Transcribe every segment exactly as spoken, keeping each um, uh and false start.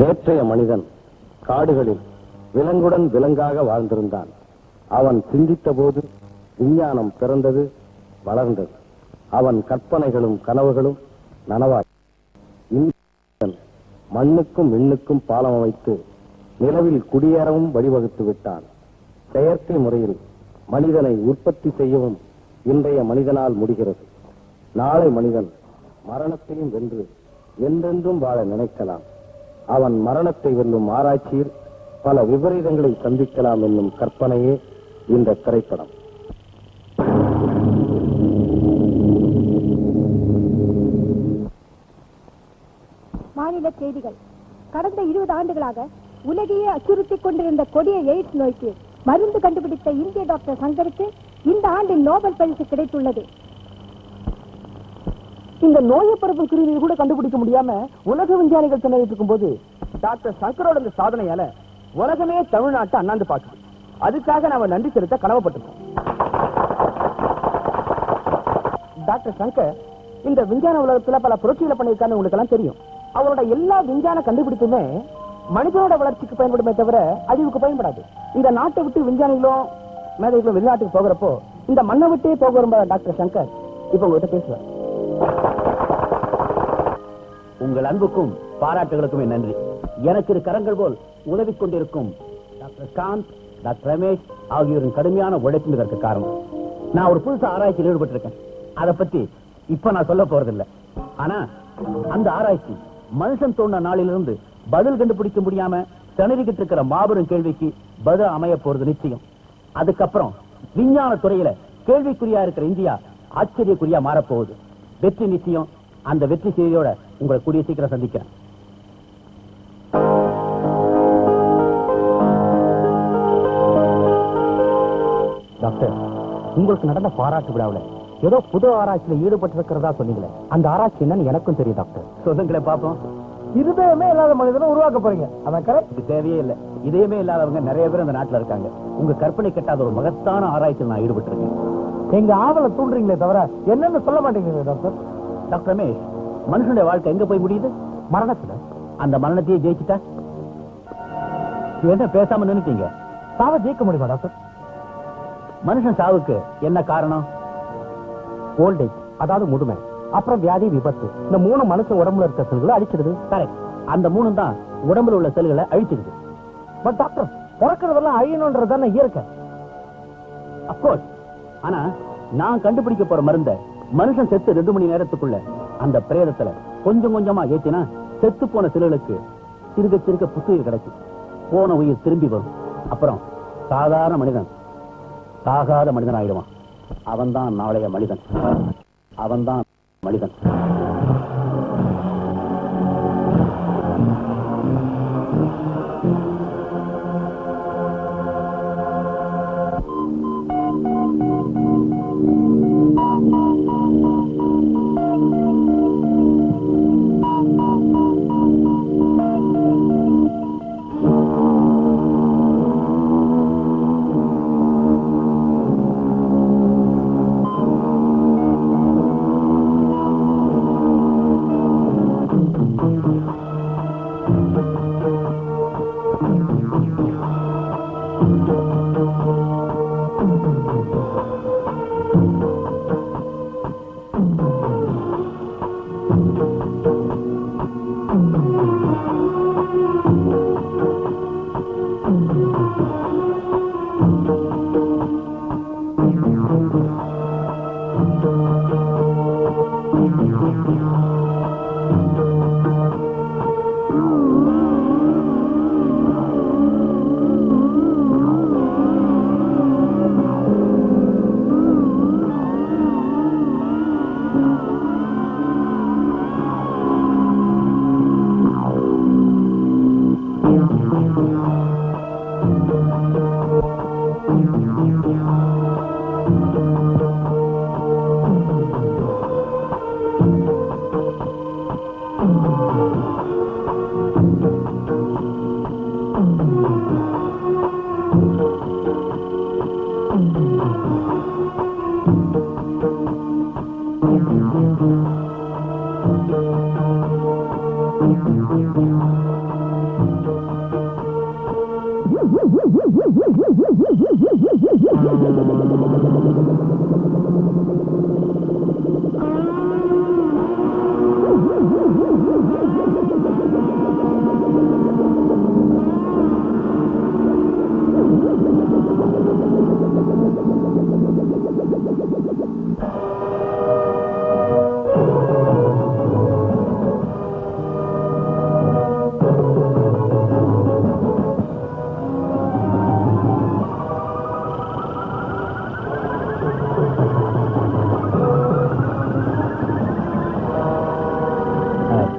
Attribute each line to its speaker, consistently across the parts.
Speaker 1: நேற்றைய மனிதன் காடுகளில் விலங்குடன் விலங்காக வாழ்ந்திருந்தான். அவன் சிந்தித்த போது விஞ்ஞானம் பிறந்தது, வளர்ந்தது. அவன் கற்பனைகளும் கனவுகளும் நனவாய். மண்ணுக்கும் விண்ணுக்கும் பாலம் அமைத்து நிலவில் குடியேறவும் வழிவகுத்து விட்டான். செயற்கை முறையில் மனிதனை உற்பத்தி செய்யவும் இன்றைய மனிதனால் முடிகிறது. நாளை மனிதன் மரணத்தையும் வென்று என்றென்றும் வாழ நினைக்கலாம். அவன் மரணத்தை வெல்லும் ஆராய்ச்சியில் பல விபரீதங்களை சந்திக்கலாம் என்னும் கற்பனையே இந்த திரைப்படம்.
Speaker 2: மாநில செய்திகள். கடந்த இருபது ஆண்டுகளாக உலகையே அச்சுறுத்திக் கொண்டிருந்த கொடிய எய்ட்ஸ் நோய்க்கு மருந்து கண்டுபிடித்த இந்திய டாக்டர் சங்கருக்கு இந்த ஆண்டின் நோபல் பரிசு கிடைத்துள்ளது.
Speaker 3: இந்த நோயை பரப்பும் கிருமியை கூட கண்டுபிடிக்க முடியாம உலக விஞ்ஞானிகள் திணறிட்டு இருக்கும் போது டாக்டர் சங்கரோட இந்த சாதனையால உலகமே தமிழ்நாட்டை அண்ணாந்து பார்க்குது. அதுக்காக நாம நன்றி செலுத்த கடமைப்பட்டிருக்கோம். டாக்டர் சங்கர் இந்த விஞ்ஞான உலகத்துல பல புரட்சிகளை பண்ணியிருக்கான்னு உங்களுக்கு எல்லாம் தெரியும். அவரோட எல்லா விஞ்ஞான கண்டுபிடிப்புமே மனிதனோட வளர்ச்சிக்கு பயன்படுமே தவிர அழிவுக்கு பயன்படாது. இந்த நாட்டை விட்டு விஞ்ஞானிகளும் மேதைகளும் வெளிநாட்டுக்கு போகிறப்போ இந்த மண்ணை விட்டே போக விரும்ப டாக்டர் சங்கர் இப்ப உங்ககிட்ட பேசுவார்.
Speaker 4: உங்கள் அன்புக்கும் பாராட்டுகளுக்குமே நன்றி. எனக்கு இரு கரங்கள் போல் உதவி கொண்டிருக்கும் டாக்டர் காந்த், டாக்டர் ரமேஷ் ஆகியோரின் கடுமையான உழைப்பு இதற்கு காரணம். நான் ஒரு புதுசு ஆராய்ச்சியில் ஈடுபட்டிருக்கேன். அதை பத்தி இப்ப நான் சொல்ல போறதில்லை. ஆனா அந்த ஆராய்ச்சி மனுஷன் தோன்ற நாளிலிருந்து பதில் கண்டுபிடிக்க முடியாம திணறிக்கிட்டு இருக்கிற மாபெரும் கேள்விக்கு பதில் அமைய போறது நிச்சயம். அதுக்கப்புறம் விஞ்ஞான துறையில கேள்விக்குறியா இருக்கிற இந்தியா ஆச்சரியக்குறியா மாறப்போகுது. வெற்றி நிச்சயம். அந்த வெற்றி செய்தியோட உங்களை கூடிய சீக்கிரம் சந்திக்கிறேன்.
Speaker 3: டாக்டர், உங்களுக்கு நடந்த பாராட்டு விழாவில் ஏதோ புது ஆராய்ச்சியில ஈடுபட்டு இருக்கிறதா சொன்னீங்களே, அந்த ஆராய்ச்சி என்னன்னு எனக்கும் தெரியும் டாக்டர்.
Speaker 4: சொல்லுங்களேன் பாப்போம்.
Speaker 3: இதயமே இல்லாத மனிதனை உருவாக்க போறீங்க, அதான் கரெக்ட்?
Speaker 4: இது தேவையே இல்லை. இதயமே இல்லாதவங்க நிறைய பேர் இந்த நாட்டுல இருக்காங்க. உங்க கற்பனை கட்டாத ஒரு மகத்தான ஆராய்ச்சியில் நான் ஈடுபட்டிருக்கேன்.
Speaker 3: எங்க ஆவலை தூண்டுறீங்களே தவிர என்னன்னு சொல்ல மாட்டேங்கிறீங்க டாக்டர்.
Speaker 4: டாக்டர் ரமேஷ், மனுஷனுடைய வாழ்க்கை எங்க போய் முடியுது?
Speaker 3: மரணத்துல.
Speaker 4: அந்த மரணத்தையே ஜெயிச்சுட்டா என்ன பேசாம நின்னுட்டீங்க?
Speaker 3: சாவை ஜெயிக்க முடியுமா டாக்டர்?
Speaker 4: மனுஷன் சாவுக்கு என்ன காரணம்?
Speaker 3: ஓல்டேஜ், அதாவது முதுமை, அப்புறம் வியாதி, விபத்து. இந்த மூணு மனுஷன் உடம்புல இருக்க செல்களை அழிச்சிடுது.
Speaker 4: கரெக்ட். அந்த மூணு தான் உடம்புல உள்ள செல்களை அழிச்சிடுது.
Speaker 3: பட் டாக்டர், பிறக்கிறதெல்லாம் அழியணும்ன்றதானே இயற்கை.
Speaker 4: அப்கோர்ஸ். ஆனா நான் கண்டுபிடிக்க போற மருந்த மனுஷன் செத்து ரெண்டு மணி நேரத்துக்குள்ள அந்த பிரேதத்துல கொஞ்சம் கொஞ்சமா ஏத்தினா செத்து போன செல்களுக்கு சிறுக சிறுக புத்துயிர் கிடைக்கும். போன உயிர் திரும்பி வரும். அப்புறம் சாதாரண மனிதன் சாகாத மனிதன் ஆயிடுவான். அவன்தான் நாளைய மனிதன். அவன்தான் மனிதன்.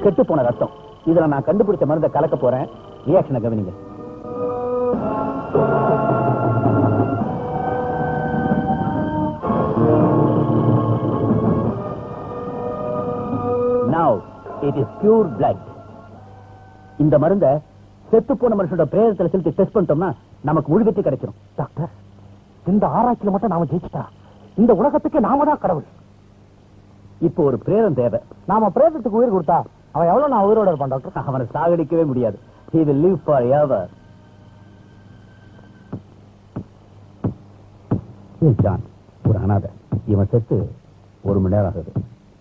Speaker 4: கெட்டு போன ரத்தம். இதுல நான் கண்டுபிடிச்ச மருந்தை கலக்க போறேன். ரியாக்ஷனை கவனிங்க. Now it is pure blood. இந்த மருந்தை செத்து போன மனுஷனோட பிரேதத்துல செலுத்தி டெஸ்ட் பண்ணிட்டோம்னா நமக்கு முழு வெற்றி கிடைச்சிடும்.
Speaker 3: டாக்டர், இந்த ஆராய்ச்சியில மட்டும் நாம ஜெயிச்சிட்டா இந்த உலகத்துக்கு நாம தான் கடவுள்.
Speaker 4: இப்போ ஒரு பிரேதம் தேவை.
Speaker 3: நாம பிரேதத்துக்கு உயிர் கொடுத்தா அவன் எவ்வளவு நான் உயிரோட இருப்பான் டாக்டர்?
Speaker 4: அவனை சாகடிக்கவே முடியாது. He will live forever. John ஒரு அனாதை. இவன் செத்து ஒரு மணி நேரம் ஆகுது.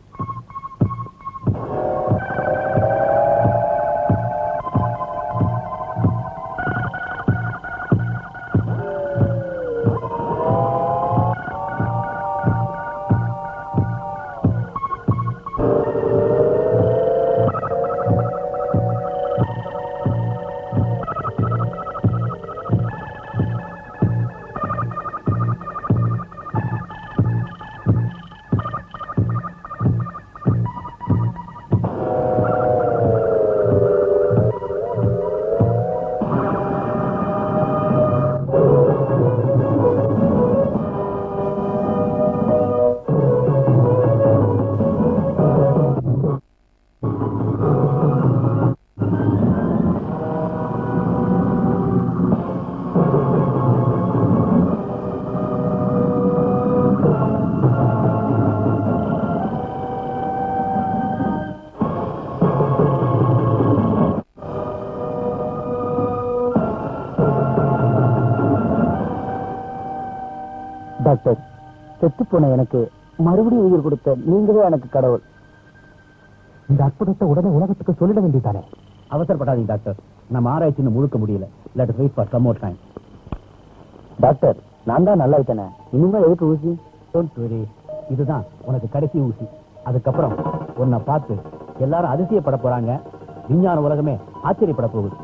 Speaker 3: டாக்டர், செத்து போன எனக்கு மறுபடியும் உயிர் கொடுத்த நீங்களே எனக்கு கடவுள். இந்த அற்புதத்தை உடனே உலகத்துக்கு சொல்லிட வேண்டியதானே?
Speaker 4: அவசரப்படாதீங்க டாக்டர். நம்ம ஆராய்ச்சி முடிக்க முடியல. Let us wait for some more time.
Speaker 3: Doctor, நான் தான் நல்லா ஆயிட்டேனே. இனிமே எதுக்கு ஊசி?
Speaker 4: Don't worry. இதுதான் உனக்கு கடைசி ஊசி. அதுக்கப்புறம் உன்னை பார்த்து எல்லாரும் அதிசயப்பட போறாங்க. விஞ்ஞான உலகமே ஆச்சரியப்பட போகுது.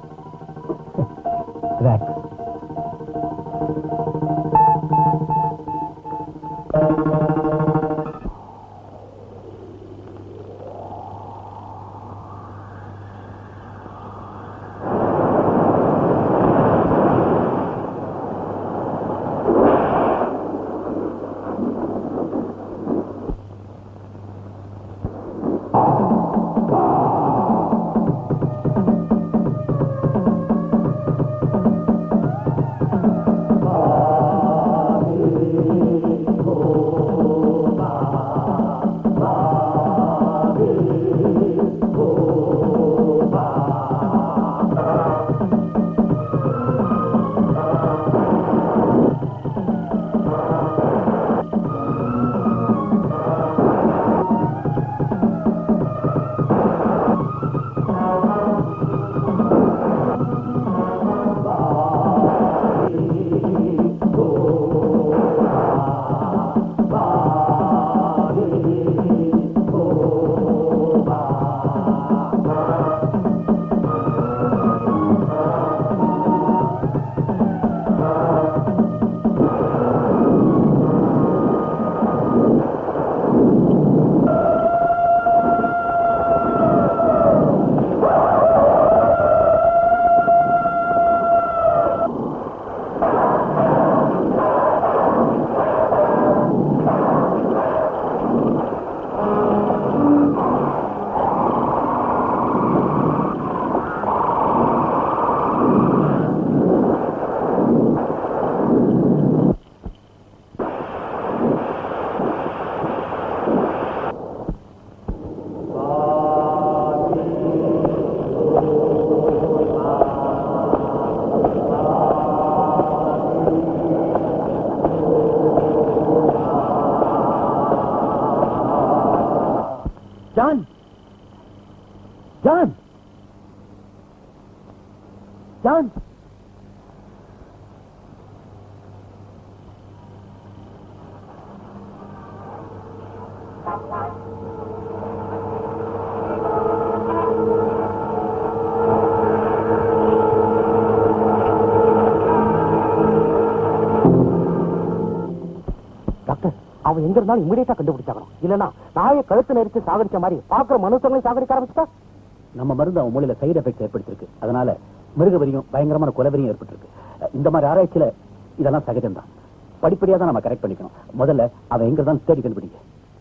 Speaker 3: John, John, John. டாக்டர், அவன் எங்க இருந்தாலும் இமிடியேட்டா கண்டுபிடிச்சாகணும். இல்லன்னா நாயை கழுத்து நெரிச்சு சாகடிச்ச மாதிரி பாக்குற மனுஷங்களை சாகடிக்க ஆரம்பிச்சுட்டா
Speaker 4: நம்ம மருந்து அவன் மூளையில சைடு எஃபெக்ட் ஏற்படுத்திருக்கு. அதனால மிருகவரியும் பயங்கரமான கொலவரியும் ஏற்பட்டிருக்கு. இந்த மாதிரி ஆராய்ச்சியில இதெல்லாம் சகஜம் தான். படிப்படியா தான் நம்ம கரெக்ட் பண்ணிக்கணும். முதல்ல அவன் எங்க தான் தேடி கண்டுபிடிங்க.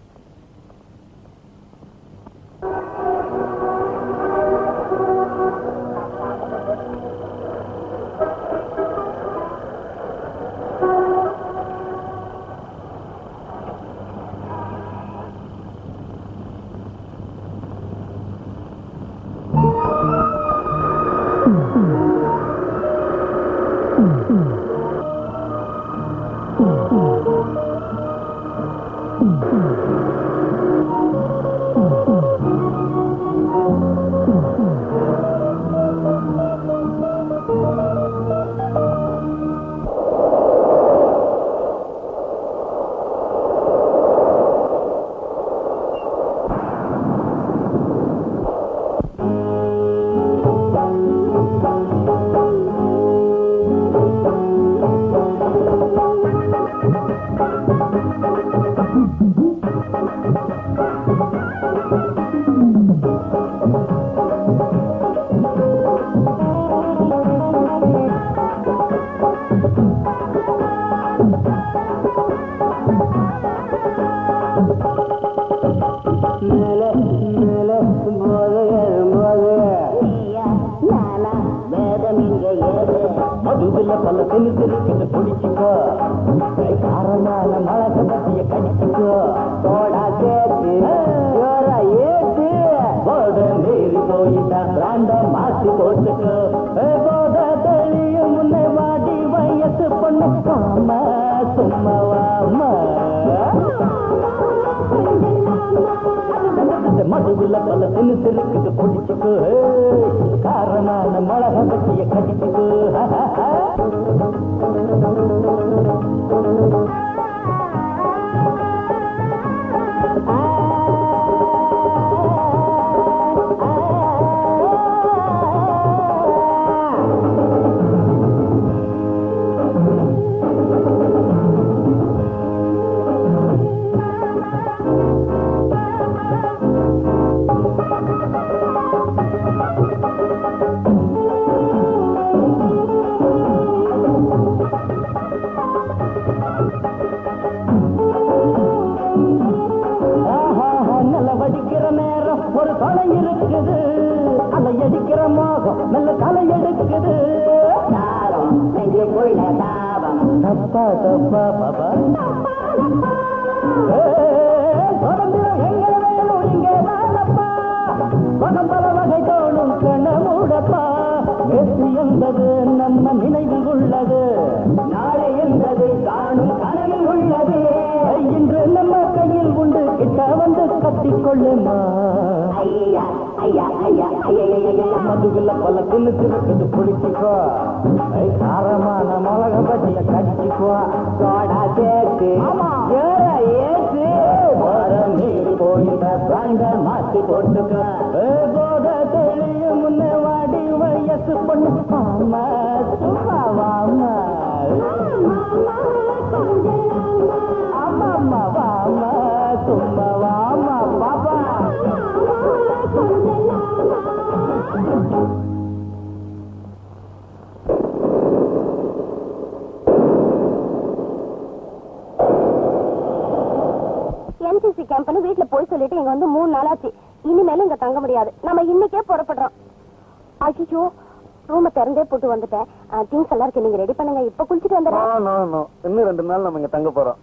Speaker 2: வீட்டுல போய் சொல்லிட்டு இங்க வந்து மூணு நாளாச்சு. இனிமேலும் இங்க தங்க முடியாது. நம்ம இன்னைக்கே புறப்படுறோம். ஐயோ, ரூம திறந்தே போட்டு வந்துட்டேன். திங்ஸ் எல்லாம் இருக்கு, நீங்க ரெடி பண்ணுங்க. இப்ப குளிச்சுட்டு வந்துடுறேன்.
Speaker 3: இன்னும் ரெண்டு நாள் நம்ம இங்க தங்க போறோம்.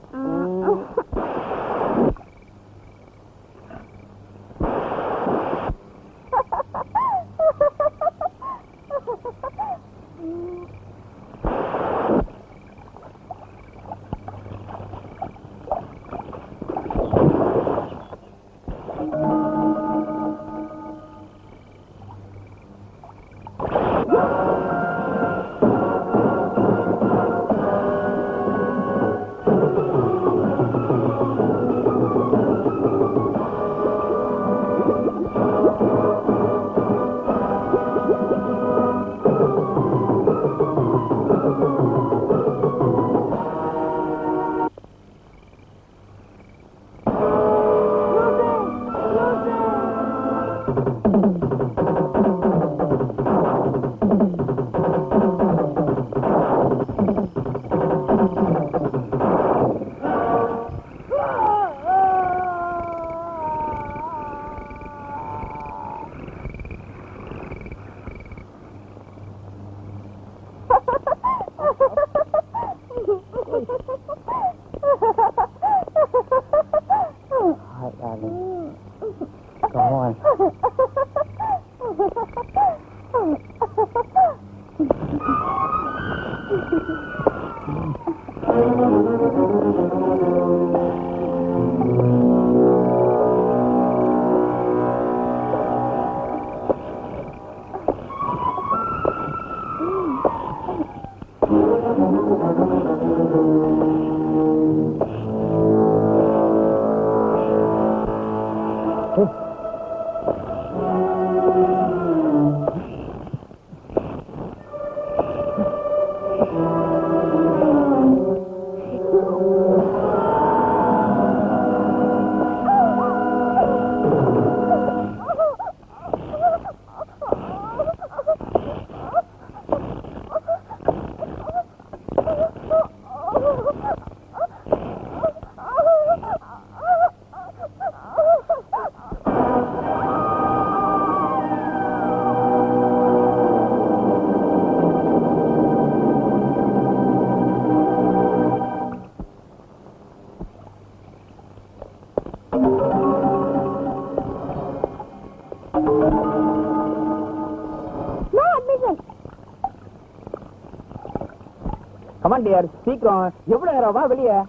Speaker 3: கமான் டியர், சீக்கிரம். எவ்வளவு நேரம்? வா வெளியே.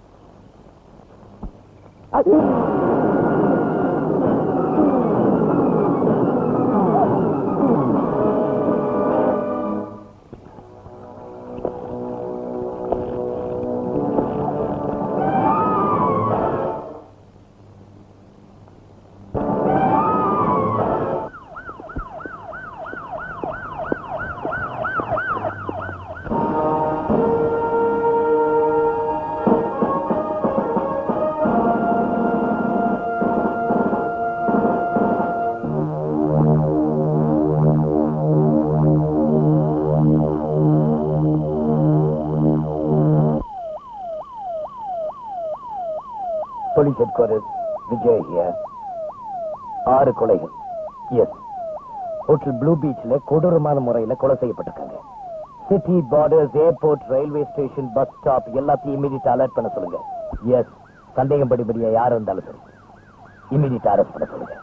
Speaker 1: Police headquarters, Vijay here. ஆறு கொலைகள். எஸ், ஹோட்டல் ப்ளூ பீச்ல கொடூரமான முறையில கொலை செய்யப்பட்டிருக்காங்க. City, borders, airport, railway station, bus stop எல்லாத்தையும் இமீடியட் அலர்ட் பண்ண சொல்லுங்க. எஸ், சந்தேகம் படிப்படியா யார் இருந்தாலும் சரி இமீடியட் அரெஸ்ட் பண்ண சொல்லுங்க.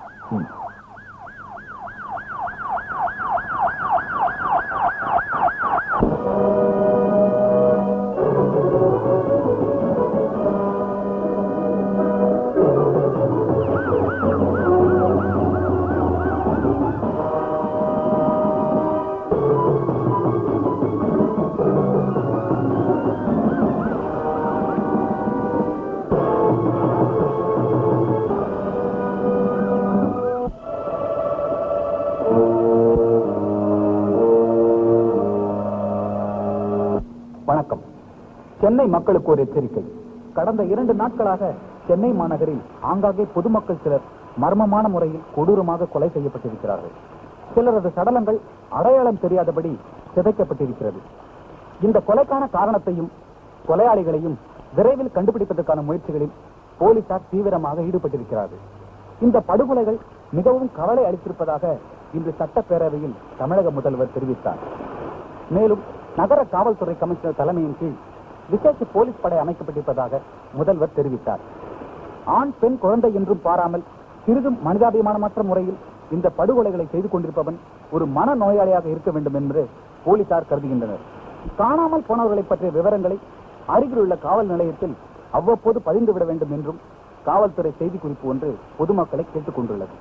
Speaker 3: சென்னை மக்களுக்கு ஒரு எச்சரிக்கை. கடந்த இரண்டு நாட்களாக சென்னை மாநகரில் ஆங்காங்கே பொதுமக்கள் சிலர் மர்மமான முறையில் கொடூரமாக கொலை செய்யப்பட்டிருக்கிறார்கள். சிலரது சடலங்கள் அடையாளம் தெரியாதபடி சிதைக்கப்பட்டிருக்கிறது. இந்த கொலைக்கான காரணத்தையும் கொலையாளிகளையும் விரைவில் கண்டுபிடிப்பதற்கான முயற்சிகளில் போலீசார் தீவிரமாக ஈடுபட்டிருக்கிறார்கள். இந்த படுகொலைகள் மிகவும் கவலை அளித்திருப்பதாக இன்று சட்டப்பேரவையில் தமிழக முதல்வர் தெரிவித்தார். மேலும் நகர காவல்துறை கமிஷனர் தலைமையின் கீழ் விசேஷ போலீஸ் படை அமைக்கப்பட்டிருப்பதாக முதல்வர் தெரிவித்தார். ஆண் பெண் குழந்தை என்றும் பாராமல் சிறிதும் மனிதாபிமானமற்ற முறையில் இந்த படுகொலைகளை செய்து கொண்டிருப்பவன் ஒரு மன நோயாளியாக இருக்க வேண்டும் என்று போலீசார் கருதுகின்றனர். காணாமல் போனவர்களை பற்றிய விவரங்களை அருகில் உள்ள காவல் நிலையத்தில் அவ்வப்போது பதிந்து விட வேண்டும் என்றும் காவல்துறை செய்திக்குறிப்பு ஒன்று பொதுமக்களை கேட்டுக் கொண்டுள்ளது.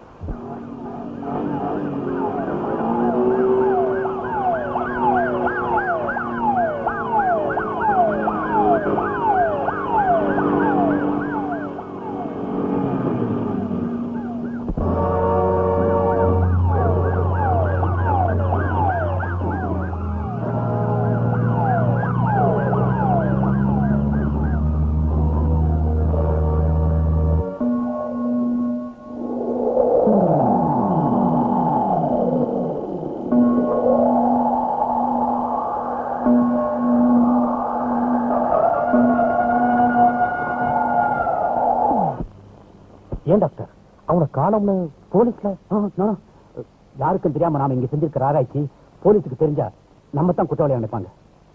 Speaker 4: ஏன் டாக்டர் அவனை காணோம்னு போலீஸ்ல யாருக்கும் தெரியாம நாம இங்க செஞ்சிருக்கிற ஆராய்ச்சி போலீஸுக்கு தெரிஞ்சா நம்ம தான் குற்றவாளி நினைப்பாங்க.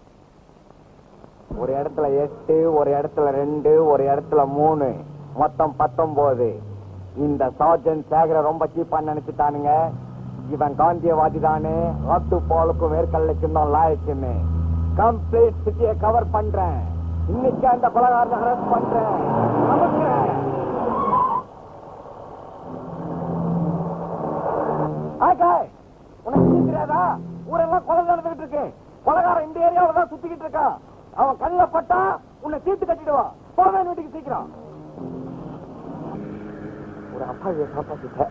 Speaker 5: ஒரு இடத்துல எட்டு, ஒரு இடத்துல ரெண்டு, ஒரு இடத்துல மூணு, மொத்தம் பத்தொன்பது. இந்த சார்ஜன் சேகர ரொம்ப சீப்பா நினைச்சுட்டானுங்க. இவன் காந்தியவாதி தானே, ஆட்டு பாலுக்கும் வேர்க்கல்லைக்கும் தான் லாயக்குன்னு. கம்ப்ளீட் சிட்டியை கவர் பண்றேன். இன்னைக்கு அந்த கொலகாரனை அரெஸ்ட் பண்றேன். உனக்கு தெரியாதா? ஊரெல்லாம் கொலை நடந்துகிட்டு இருக்கு. கொலகாரன் இந்த ஏரியாவில தான் சுத்திக்கிட்டு இருக்கான். அவன் கண்ணில் பட்டா உன்னை தீர்த்து கட்டிடுவான். போவே வீட்டுக்கு சீக்கிரம். ஒரு அப்பாவியை காப்பாத்திட்ட.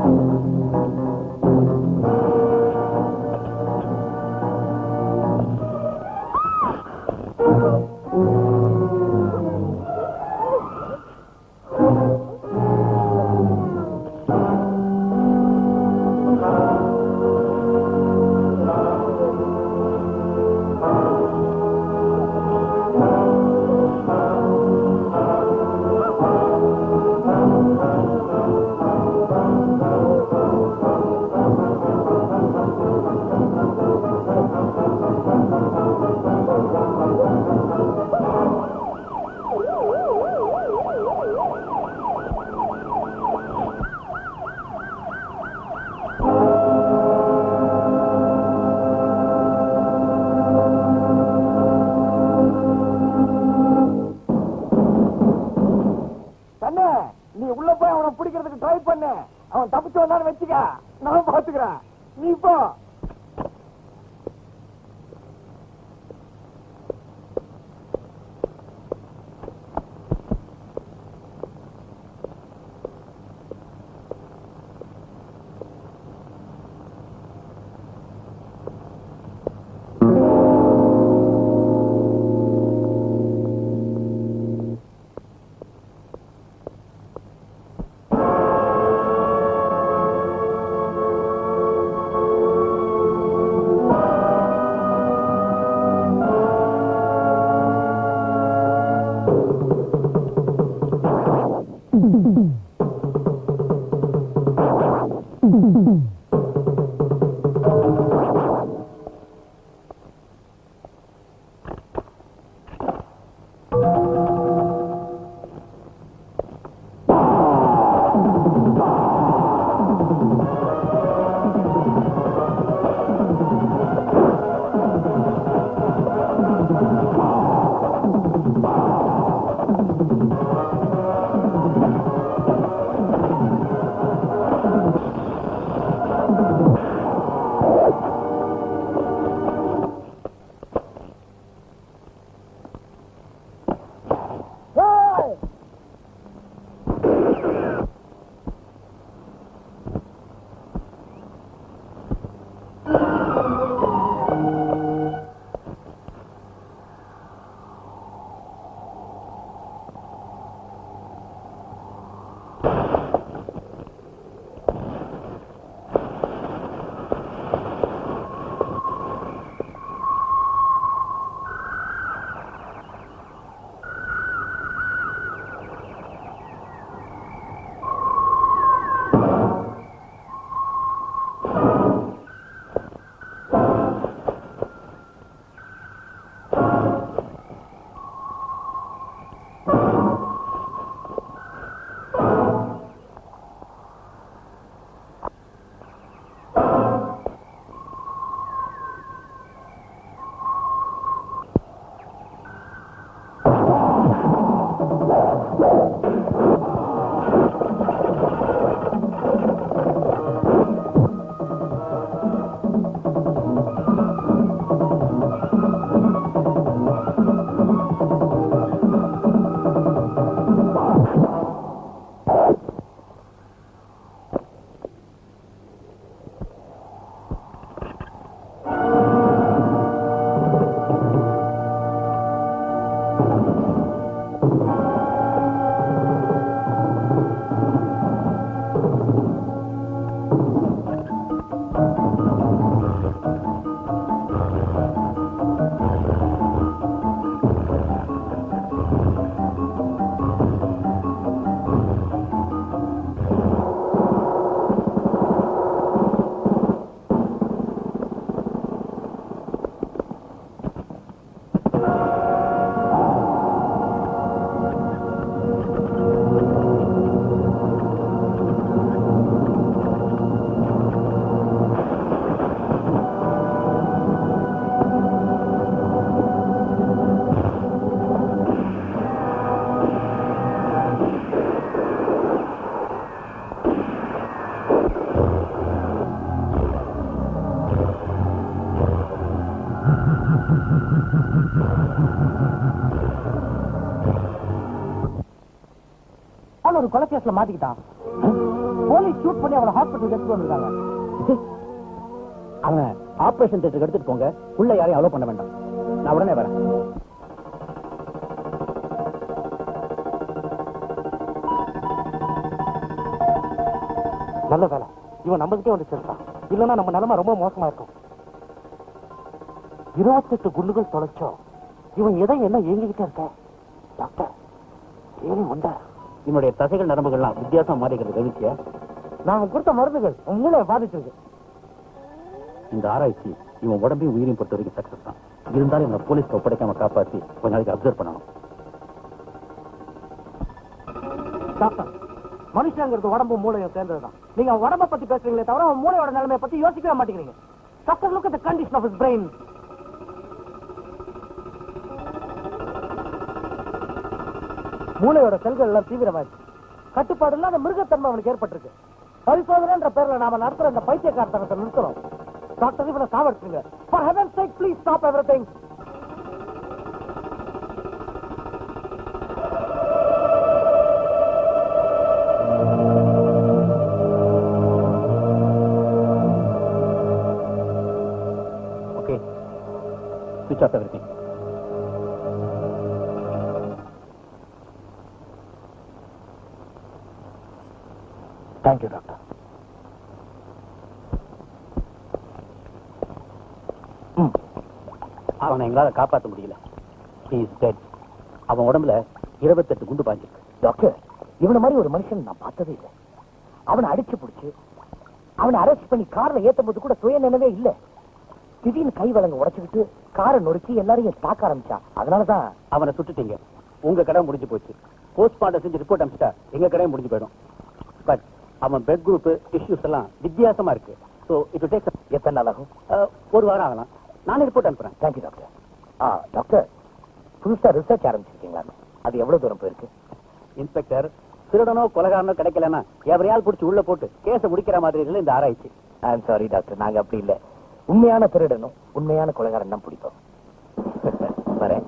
Speaker 5: நான் பாத்துக்கிறேன், நீ போ.
Speaker 3: ஒரு கொலை கேஸ்ல மாட்டிக்கிட்டான். போலீஸ் ஷூட் பண்ணி அவளை ஹாஸ்பிட்டலுக்கு எடுத்து வந்திருக்காங்க.
Speaker 4: அவங்க ஆபரேஷன் தியேட்டருக்கு எடுத்துட்டு போங்க. உள்ள யாரையும் அலோ பண்ண வேண்டாம். நான் உடனே வரேன்.
Speaker 3: நல்ல வேலை இவன் நம்மகிட்டே வந்து சேர்த்தான். இல்லைன்னா நம்ம நிலைமை ரொம்ப மோசமா இருக்கும். இருபத்தெட்டு குண்டுகள் தொலைச்சோம். இவன் எதை என்ன இயங்கிக்கிட்டே இருக்க டாக்டர்? ஏன் உண்டா
Speaker 4: என்னுடைய தசைகள் நரம்புகள்லாம் வித்தியாசம் மாறிக்கிறது கவனிச்சியா?
Speaker 3: நாங்க கொடுத்த மருந்துகள் உங்களை பாதிச்சிருக்கு.
Speaker 4: இந்த ஆராய்ச்சி இவன் உடம்பையும் உயிரையும் பொறுத்த வரைக்கும் சக்சஸ் தான். இருந்தாலும் இவனை போலீஸ்க்கு ஒப்படைக்காம காப்பாற்றி கொஞ்ச நாளைக்கு அப்சர்வ் பண்ணணும்.
Speaker 3: டாக்டர், மனுஷங்கிறது உடம்பு மூளையும் சேர்ந்ததுதான். நீங்க உடம்ப பத்தி பேசுறீங்களே தவிர அவன் மூளையோட நிலைமையை பத்தி யோசிக்கவே மாட்டேங்கிறீங்க. Doctor, look at the condition of his brain. மூளையோட செல்கள் எல்லாம் தீவிரமாச்சு. கட்டுப்பாடு இல்லாத மிருகத்தன்மை அவனுக்கு ஏற்பட்டிருக்கு. பரிசோதனைன்ற பேர்ல நாம நடத்துற இந்த பைத்தியக்காரத்தனத்தை நிறுத்துறோம். டாக்டர், இவனை சாவடிச்சுங்க. For heaven's sake, please stop everything.
Speaker 4: Okay. Switch off everything.
Speaker 3: Thank you, doctor.
Speaker 4: அவனை எங்களால காப்பாற்ற முடியல. He is dead. அவன் உடம்புல இருபத்தெட்டு குண்டு பாஞ்சிருக்கு.
Speaker 3: டாக்டர், இவன மாதிரி ஒரு மனுஷன் நான் பார்த்ததே இல்லை. அவனை அடிச்சு பிடிச்சு அவனை அரெஸ்ட் பண்ணி கார்ல ஏத்தும் போது கூட சுய நினைவே இல்ல. திடீர்னு கை வழங்க உடைச்சுக்கிட்டு காரை நொறுக்கி எல்லாரையும் தாக்க ஆரம்பிச்சான். அதனாலதான்
Speaker 4: அவனை சுட்டுட்டீங்க. உங்க கடை முடிஞ்சு போச்சு. போஸ்ட்மார்ட்டம் செஞ்சு ரிப்போர்ட் அனுப்பிச்சிட்டா எங்க கடையை முடிஞ்சு போயிடும். பட் அவன் பெட் குரூப் இஷ்யூஸ் எல்லாம் வித்தியாசமா இருக்கு. சோ இட் டேக்
Speaker 3: எத்தனை நாள் ஆகும்?
Speaker 4: ஒரு வாரம் ஆகலாம். நானே ரிப்போர்ட் அனுப்புறேன்.
Speaker 3: Thank you doctor. ஆ டாக்டர், புதுசா ரிசர்ச் ஆரம்பிச்சிருக்கீங்களா? அது எவ்வளவு தூரம் போயிருக்கு?
Speaker 4: இன்ஸ்பெக்டர், திருடனோ கொலகாரனோ கிடைக்கலன்னா எவரையால் பிடிச்சி உள்ள போட்டு கேஸை முடிக்கிற மாதிரி இல்லை இந்த ஆராய்ச்சி.
Speaker 3: ஐ எம் சாரி டாக்டர், நாங்க அப்படி இல்ல. உண்மையான திருடனும் உண்மையான கொலைகாரன் தான் பிடிப்போம். வரேன்.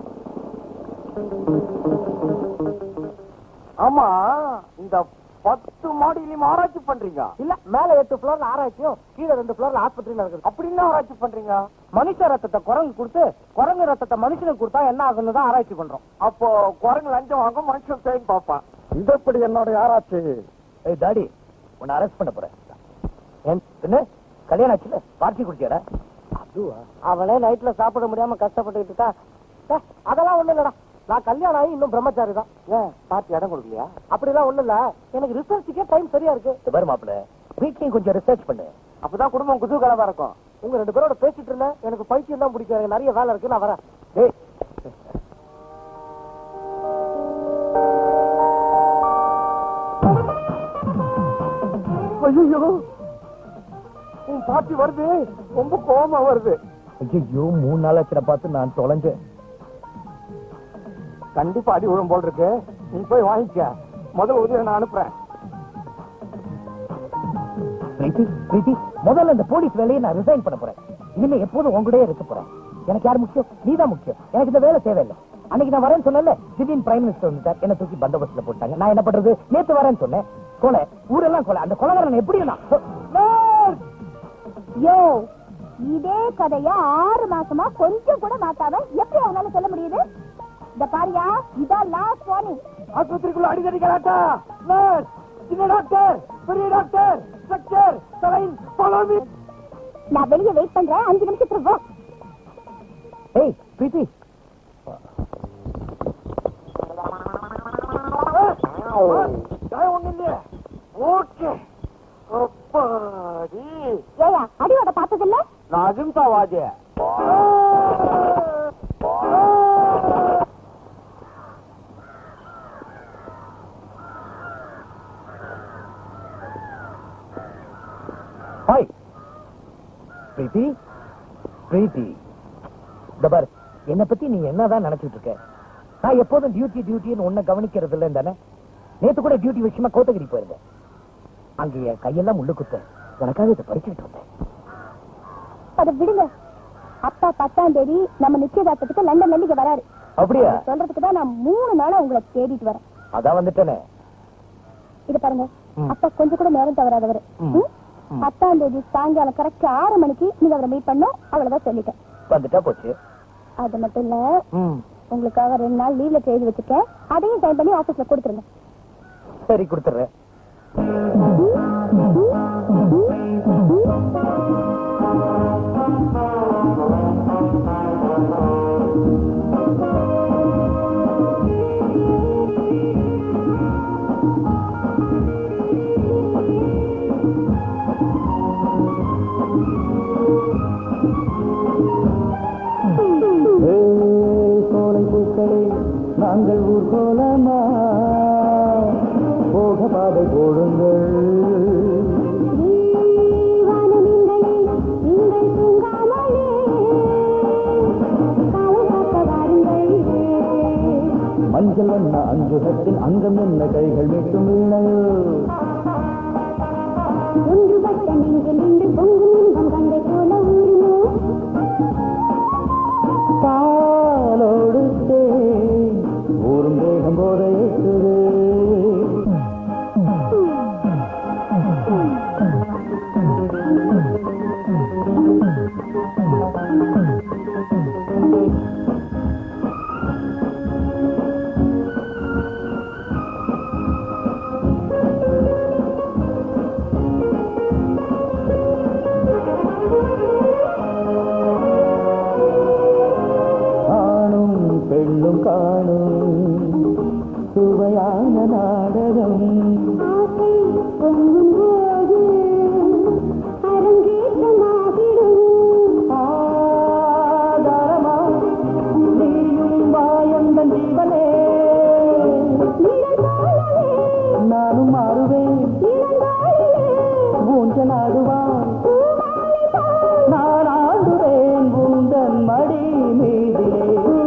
Speaker 5: ஆமா, இந்த பத்து மாடியிலும் ஆராய்ச்சி பண்றீங்க?
Speaker 3: இல்ல, மேல எட்டு ஃப்ளோர்ல ஆராய்ச்சியும் கீழே ரெண்டு ஃப்ளோர்ல ஆஸ்பத்திரியில இருக்குது.
Speaker 5: அப்படின்னு ஆராய்ச்சி பண்றீங்க?
Speaker 3: மனுஷ ரத்தத்தை குரங்கு கொடுத்து குரங்கு ரத்தத்தை மனுஷனுக்கு கொடுத்தா என்ன ஆகுன்னு தான் ஆராய்ச்சி பண்றோம்.
Speaker 5: அப்போ குரங்கு லஞ்சம் வாங்க மனுஷன் தேடி பார்ப்பான்.
Speaker 1: இது எப்படி என்னோட ஆராய்ச்சி?
Speaker 3: ஏய் டாடி, உன்னை அரெஸ்ட் பண்ண போறேன். என்ன கல்யாணம் ஆச்சுல, பார்ட்டி குடிச்சாடா? அதுவா? அவளே நைட்ல சாப்பிட முடியாம கஷ்டப்பட்டுக்கிட்டு இருக்கா. அதெல்லாம் ஒண்ணு இல்லடா, நான் கல்யாணம் ஆகி இன்னும் பிரம்மச்சாரி தான். ஏன் பார்ட்டி இடம் கொடுக்கலையா? அப்படிலாம் ஒண்ணு இல்ல, எனக்கு ரிசர்ச்சுக்கே டைம் சரியா இருக்கு. பாரு மாப்பிள்ள, வீட்லயும் கொஞ்சம் ரிசர்ச் பண்ணு. அப்பதான் குடும்பம் குதூகலமா இருக்கும். உங்க ரெண்டு பேரோட பேசிட்டு இருந்தேன், எனக்கு பைத்தியம் தான் பிடிக்கும். எனக்கு நிறைய வேலை இருக்கு, நான் வரேன். டேய்,
Speaker 5: ஐயோ, உன் பாட்டி வருது, ரொம்ப கோபமா வருது.
Speaker 3: ஐயோ, மூணு நாள் ஆச்சுட பார்த்து நான் தொலைஞ்சேன்.
Speaker 5: கண்டிப்பா அடி விழும் போல் இருக்கு. நீ போய் வாங்கிக்க. முதல் உதவி நான் அனுப்புறேன்.
Speaker 3: பிரீத்தி, பிரீத்தி, முதல்ல இந்த போலீஸ் வேலையை நான் ரிசைன் பண்ண போறேன். இனிமே எப்போதும் உங்களையே இருக்க போறேன். எனக்கு யார் முக்கியம்? நீ தான் முக்கியம். எனக்கு இந்த வேலை தேவையில்லை. அன்னைக்கு நான் வரேன்னு சொன்னேன்ல, திடீர்னு பிரைம் மினிஸ்டர் வந்துட்டார், என்ன தூக்கி பந்தோபஸ்துல போட்டாங்க. நான் என்ன பண்றது? நேத்து வரேன்னு சொன்னேன், கொலை, ஊரெல்லாம் கொலை. அந்த கொலைகாரன் எப்படி
Speaker 2: யோ, இதே கதைய ஆறு மாசமா கொஞ்சம் கூட மாத்தாம எப்படி அவனால சொல்ல முடியுது? இந்த பாரியா, இதான் லாஸ்ட் வார்னிங்.
Speaker 5: ஆஸ்பத்திரிக்குள்ள அடிக்கடி கலாட்டா. நர்ஸ், சின்ன டாக்டர், பெரிய doctor, stretcher, saline, follow me.
Speaker 2: நான் வெளியே வெயிட் பண்றேன், அஞ்சு நிமிஷத்துக்கு போ.
Speaker 3: ஏய் பிரீத்தி,
Speaker 5: ஒண்ணு இல்லையே. ஓகே, அப்பாடி.
Speaker 2: ஏயா, அடியோட பார்த்ததில்ல?
Speaker 5: நான் அகிம்சாவாதி.
Speaker 3: ஹாய் பிரீத்தி, பிரீத்தி, தபர், என்னை பத்தி நீ என்னதான் நினைச்சிட்டு இருக்க? நான் எப்போதும் டியூட்டி டியூட்டின்னு உன்னை கவனிக்கிறது இல்லைன்னு தானே? நேத்து கூட டியூட்டி விஷயமா கோத்தகிரி போயிருந்தேன். அங்க என் கையெல்லாம் முள்ளு குத்த உனக்காக இதை பறிச்சுட்டு வந்தேன்.
Speaker 2: அதை விடுங்க. அப்பா பத்தாம் தேதி நம்ம நிச்சயதார்த்தத்துக்கு லண்டன் இங்க வராரு.
Speaker 3: அப்படியா?
Speaker 2: சொல்றதுக்கு தான் நான் மூணு நாளா உங்களை தேடிட்டு வரேன்.
Speaker 3: அதான் வந்துட்டேனே.
Speaker 2: இது பாருங்க, அப்ப கொஞ்சம் கூட நேரம் தவறாதவர். பத்தாம் தேதி சாயங்காலம் கரெக்ட் ஆறு மணிக்கு நீங்க அவரை மீட் பண்ணும். அவ்வளவுதான் சொல்லிட்டேன்.
Speaker 3: வந்துட்டா போச்சு.
Speaker 2: அது மட்டும் இல்ல, உங்களுக்காக ரெண்டு நாள் லீவ்ல எழுதி வச்சுட்டேன். அதையும் டைம் பண்ணி ஆபீஸ்ல கொடுத்துருங்க.
Speaker 3: சரி, கொடுத்துறேன்.
Speaker 1: நாங்கள் ஊர் கோலமா போக பாதை போடுங்கள். மஞ்சள் என்ன அஞ்சுகத்தின் அங்கம் என்ன கைகள் மீட்டும் வீணையோ. ஒன்றுபட்ட நெஞ்சில் நின்று பொங்கும் இன்பம் கண்டை போல ஊருமோ. பாலோடு ஊரும் வேகம் போத ஏற்றுது. பெண்ணும் காணும் சுவையான நாடகம். பொங்கும் போது அரங்கேற்றமாகிடும். ஆதாரமா நீயும் வாயந்தன் ஜீவனே. நானும் மாறுவேன். ஊஞ்சலாடுவான். நான் ஆடுவேன் உந்தன் மடி மீதிலே.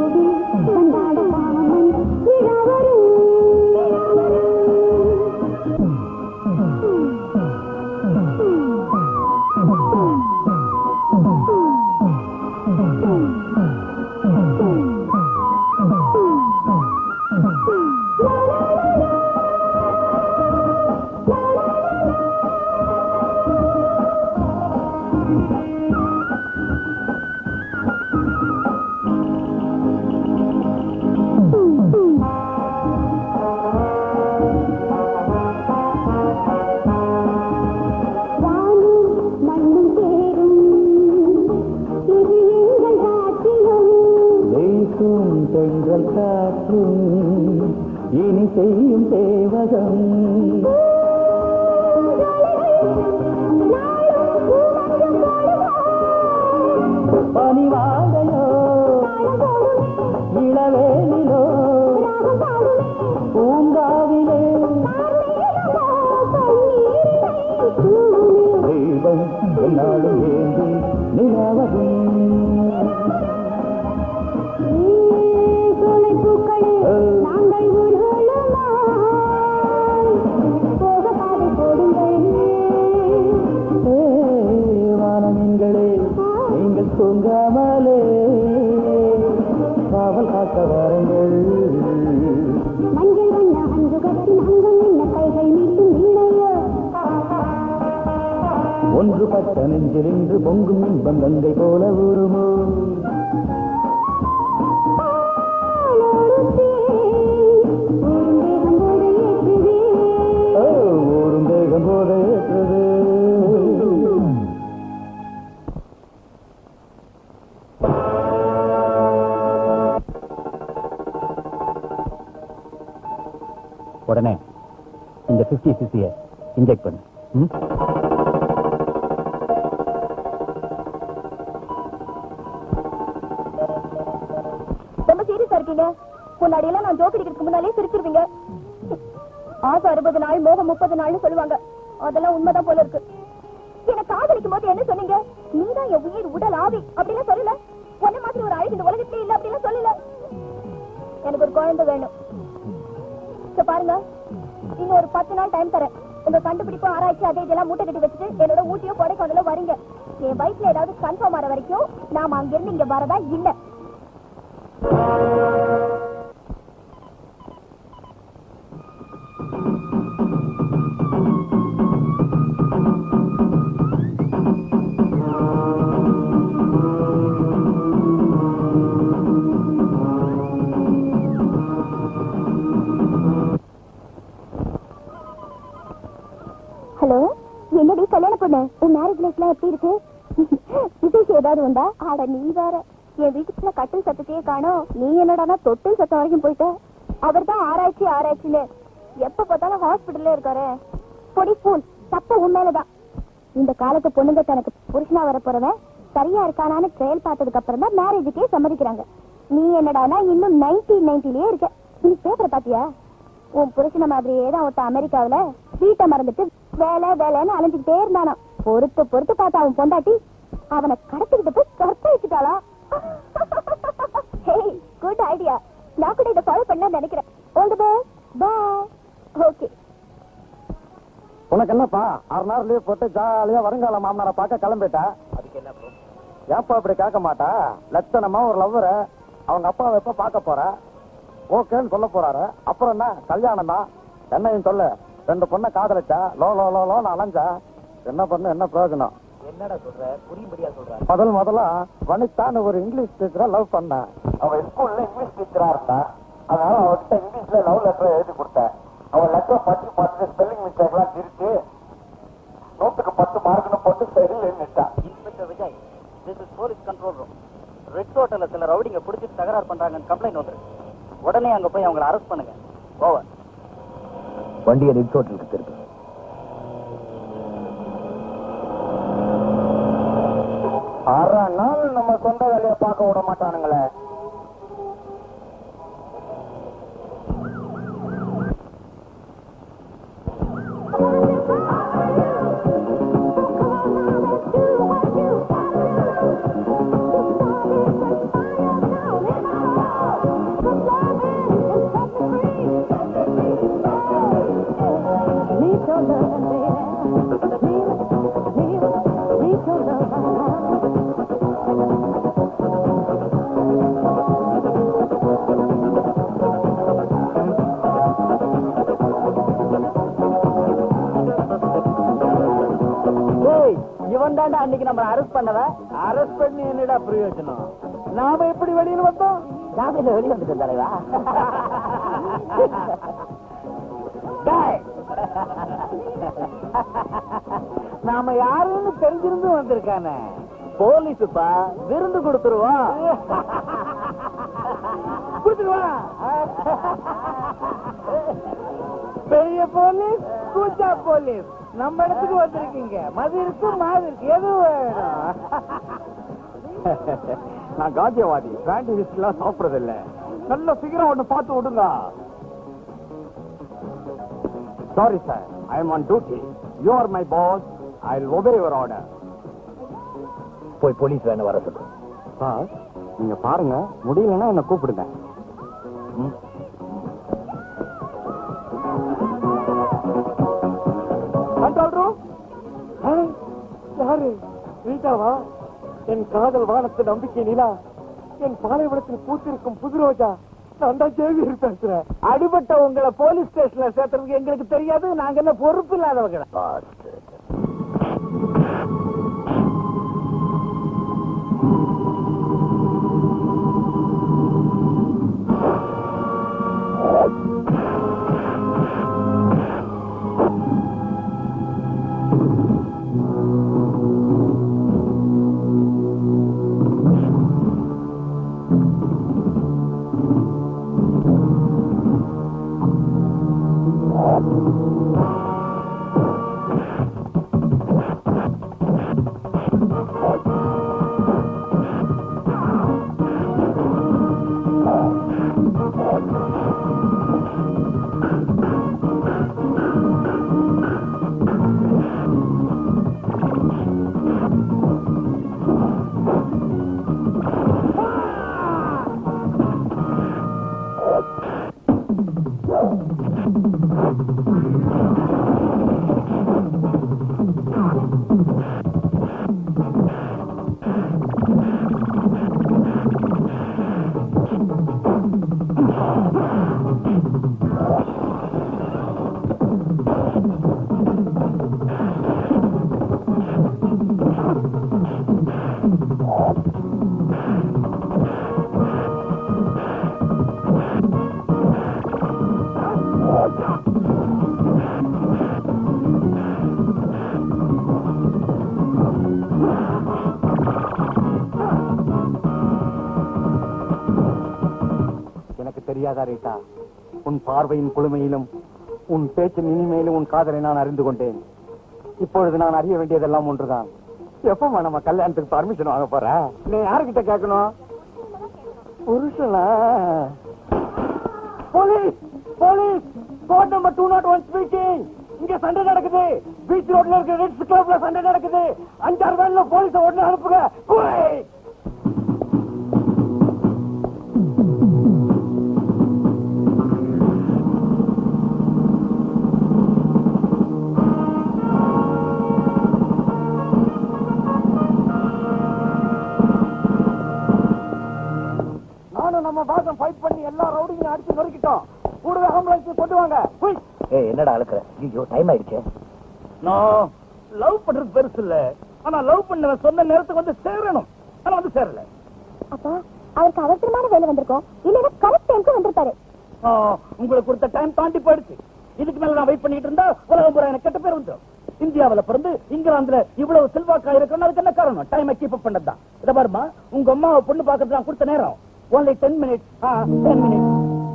Speaker 1: தென்றல் காற்றும் இனி செய்யும் தேவகம். பனிவாடையோ இளவேலிலோ பூங்காவிலே தெய்வம் என்னாலும் ஏந்தி நிலவகும். நாங்கள் வானமீன்களே, நீங்கள் தூங்காமலே காவல் காக்க வாருங்கள். மஞ்சள் வண்ண அஞ்சுகத்தின் அங்கம் என்ன கைகள் நீட்டும் வீணையோ. ஒன்று பட்ட நெஞ்சிலின்று பொங்கும் இன்பம் கங்கை போல ஊருமோ. ஊரும் வேகம் போத ஏற்றது.
Speaker 4: உடனே இந்த பிப்டி சிசியை இன்ஜெக்ட் பண்ணு.
Speaker 2: ரொம்ப சீரியஸா இருக்கீங்க. முன்னாடி எல்லாம் நான் ஜோக் அடிக்கிறதுக்கு முன்னாலே சிரிச்சிருவீங்க. ஆசை அறுபது நாள் மோகம் முப்பது நாள்னு சொல்லுவாங்க. அதெல்லாம் உண்மைதான் போல இருக்கு. என்ன காதலிக்கும் போது என்ன சொன்னீங்க? நீதான் என் உயிர் உடல் ஆவி அப்படிலாம் சொல்லல. ஒன்ன மாதிரி ஒரு அழகு இந்த உலகத்திலே இல்ல அப்படிலாம் சொல்லல. எனக்கு ஒரு குழந்தை வேணும். பாருங்க, இன்னும் ஒரு பத்து நாள் டைம் தரேன். உங்க கண்டுபிடிப்பு ஆராய்ச்சி அதே இதெல்லாம் மூட்டை கட்டி வச்சுட்டு என்னோட ஊட்டியோ கொடைக்கானலோ வரீங்க. என் வயசுல ஏதாவது கன்ஃபார்ம் ஆற வரைக்கும் நாம அங்கிருந்து இங்க வரதா இல்ல. என்னடி கல்யாணம் பொண்ணு, உன் மேரேஜ் லைஃப் எல்லாம் எப்படி இருக்கு? விசேஷம் ஏதாவது உண்டா? ஆட நீ வேற, என் வீட்டுக்குள்ள கட்டில் சத்தத்தையே காணோம். நீ என்னடானா தொட்டில் சத்தம் வரைக்கும் போயிட்ட. அவர் தான் ஆராய்ச்சி ஆராய்ச்சின்னு எப்ப பார்த்தாலும் ஹாஸ்பிட்டல்ல இருக்காரு. பொடி ஃபூல், தப்பு உண்மையிலதான். இந்த காலத்து பொண்ணுங்க தனக்கு புருஷனா வர போறவன் சரியா இருக்கானான்னு ட்ரையல் பார்த்ததுக்கு அப்புறம் தான் மேரேஜுக்கே சம்மதிக்கிறாங்க. நீ என்னடானா இன்னும் நைன்டீன் நைன்டிலயே இருக்க. நீ பேப்பரை பாத்தியா? உன் புருஷன மாதிரியே தான் ஒருத்த அமெரிக்காவில வீட்டை மறந்துட்டு வேலை வேலைன்னு அலைஞ்சுக்கிட்டே இருந்தானோ. பொறுத்து பொறுத்து பார்த்தா அவன் பொண்டாட்டி அவனை கடத்திக்கிட்டு போய் கற்ப வச்சுட்டாளா? Hey, good idea. நான் கூட இதை ஃபாலோ பண்ண நினைக்கிறேன். All the best, bye. Okay.
Speaker 1: உனக்கு என்னப்பா ஆறு நாள் லீவ் போட்டு ஜாலியா வருங்கால மாமனாரை பார்க்க கிளம்பிட்டா?
Speaker 4: அதுக்கு என்ன ப்ரோ?
Speaker 1: ஏப்பா இப்படி கேட்க மாட்டா? லட்சணமா ஒரு லவ்வர அவங்க அப்பாவை எப்ப பார்க்க போற? ஓகேன்னு சொல்ல போறாரு. அப்புறம் என்ன கல்யாணம் தான். என்னையும் சொல்ல, ரெண்டு பொண்ணை காதலிச்சா லோ லோ லோ லோன்னு அலைஞ்சா என்ன பண்ண என்ன பிரயோஜனம்?
Speaker 4: என்னடா சொல்ற? புரியும்படியா சொல்ற?
Speaker 1: முதல் முதல்ல வனிதான்னு ஒரு இங்கிலீஷ் டீச்சரை லவ் பண்ண. அவ ஸ்கூல்ல இங்கிலீஷ் டீச்சரா இருந்தா. அதனால அவர்கிட்ட இங்கிலீஷ்ல லவ் லெட்டர் எழுதி கொடுத்தேன். அவன் லெட்டர் பத்து பார்த்து ஸ்பெல்லிங் மிஸ்டேக் எல்லாம் திருத்தி நூத்துக்கு பத்து மார்க்னு போட்டு சரியில் நின்னுட்டான்.
Speaker 4: Inspector Vijay, this is police control room. Red ஹோட்டல்ல சில ரவுடிங்க பிடிச்சிட்டு தகராறு பண்றாங்கன்னு கம்ப்ளைண்ட் வந்துருக்கு. உடனே அங்க போய் அவங்களை அரெஸ்ட் பண்ணுங்க. ஓவர்.
Speaker 1: வண்டியை ரெட் ஹோட்டலுக்கு திருப்பி. அரை நாள் நம்ம சொந்த வேலையை பார்க்க விட மாட்டானுங்களே.
Speaker 3: இவன் தாண்டா அன்னைக்கு நம்ம அரெஸ்ட் பண்ணவ. அரெஸ்ட் பண்ணி என்னடா பிரயோஜனம்? நாம எப்படி வெளியில வந்தோம்? ஜாமீன்ல வெளியே வந்துட்டோம் தலைவா. நாம யாருன்னு தெரிஞ்சிருந்து வந்திருக்கானே. போலீஸுப்பா, விருந்து கொடுத்துருவோம். கொடுத்துருவான். பெரிய போலீஸ், கூச்சா போலீஸ், நம்ம இடத்துக்கு வந்திருக்கீங்க. மது இருக்கு, மாது இருக்கு, எது வேணும்?
Speaker 1: நான் காந்தியவாதி, பிராண்டி விஸ்கி எல்லாம் சாப்பிடுறது இல்ல. நல்ல சிகரம் ஒண்ணு பார்த்து விடுங்க. Sorry sir, I am on duty. You are my boss. I will obey your order.
Speaker 4: போய் போலீஸ் வேணும் வர சொல்லு.
Speaker 1: சார், நீங்க பாருங்க, முடியலன்னா என்ன கூப்பிடுங்க.
Speaker 3: யாரு? ரீட்டாவா? என் காதல் வானத்து நம்பிக்கை நிலா, என் பாலைவனத்தில் பூத்திருக்கும் புது ரோஜா. நான் தான் ஜேவியர் பேசுறேன். அடிபட்ட உங்களை போலீஸ் ஸ்டேஷன்ல சேர்த்துறதுக்கு எங்களுக்கு தெரியாது. நாங்க என்ன பொறுப்பு இல்லாதவங்க.
Speaker 5: தெரியாதா ரீட்டா? உன் பார்வையின் குளுமையிலும் உன் பேச்சின் இனிமையிலும் உன் காதலை நான் அறிந்து கொண்டேன். இப்பொழுது நான் அறிய வேண்டியதெல்லாம் ஒன்றுதான். எப்பமா நம்ம கல்யாணத்துக்கு பர்மிஷன் வாங்க போற? நீ யாருக்கிட்ட கேட்கணும்? புருஷனா? Police police code number two not one speaking. இங்க சண்டை நடக்குது. பீச் ரோட்ல இருக்கிற ரெட்ஸ் கிளப்ல சண்டை நடக்குது. அஞ்சாறு வேலை போலீஸ உடனே அனுப்புங்க. நானும் நம்ம பாசம் ஃபைட் பண்ணி எல்லா ரவுடியும் அடிச்சு நொறுக்கிட்டோம். கூடவே ஆம்புலன்ஸ் கொண்டு வாங்க.
Speaker 3: ஏய், என்னடா அழுக்குற? ஐயோ, டைம் ஆயிடுச்சு.
Speaker 4: நான் லவ் பண்றது பெருசு இல்ல, ஆனா லவ் பண்ணவன் சொன்ன நேரத்துக்கு வந்து சேரணும். ஆனா வந்து சேரல.
Speaker 2: அப்பா, அவருக்கு அவசரமான வேலை வந்திருக்கோம். இல்லன்னா கரெக்ட் டைம்க்கு வந்திருப்பாரு.
Speaker 4: உங்களுக்கு கொடுத்த டைம் தாண்டி போயிடுச்சு. இதுக்கு மேல நான் வெயிட் பண்ணிட்டு இருந்தா உலகம் பூரா எனக்கு கெட்ட பேர் வந்துடும். இந்தியாவில பிறந்து இங்கிலாந்துல இவ்வளவு செல்வாக்கா இருக்கணும். அதுக்கு என்ன காரணம்? டைமை கீப் அப் பண்ணதான். இத பாருமா, உங்க அம்மாவை பொண்ணு பாக்குறது நான் கொடுத்த நேரம் only ten minutes. ten minutes.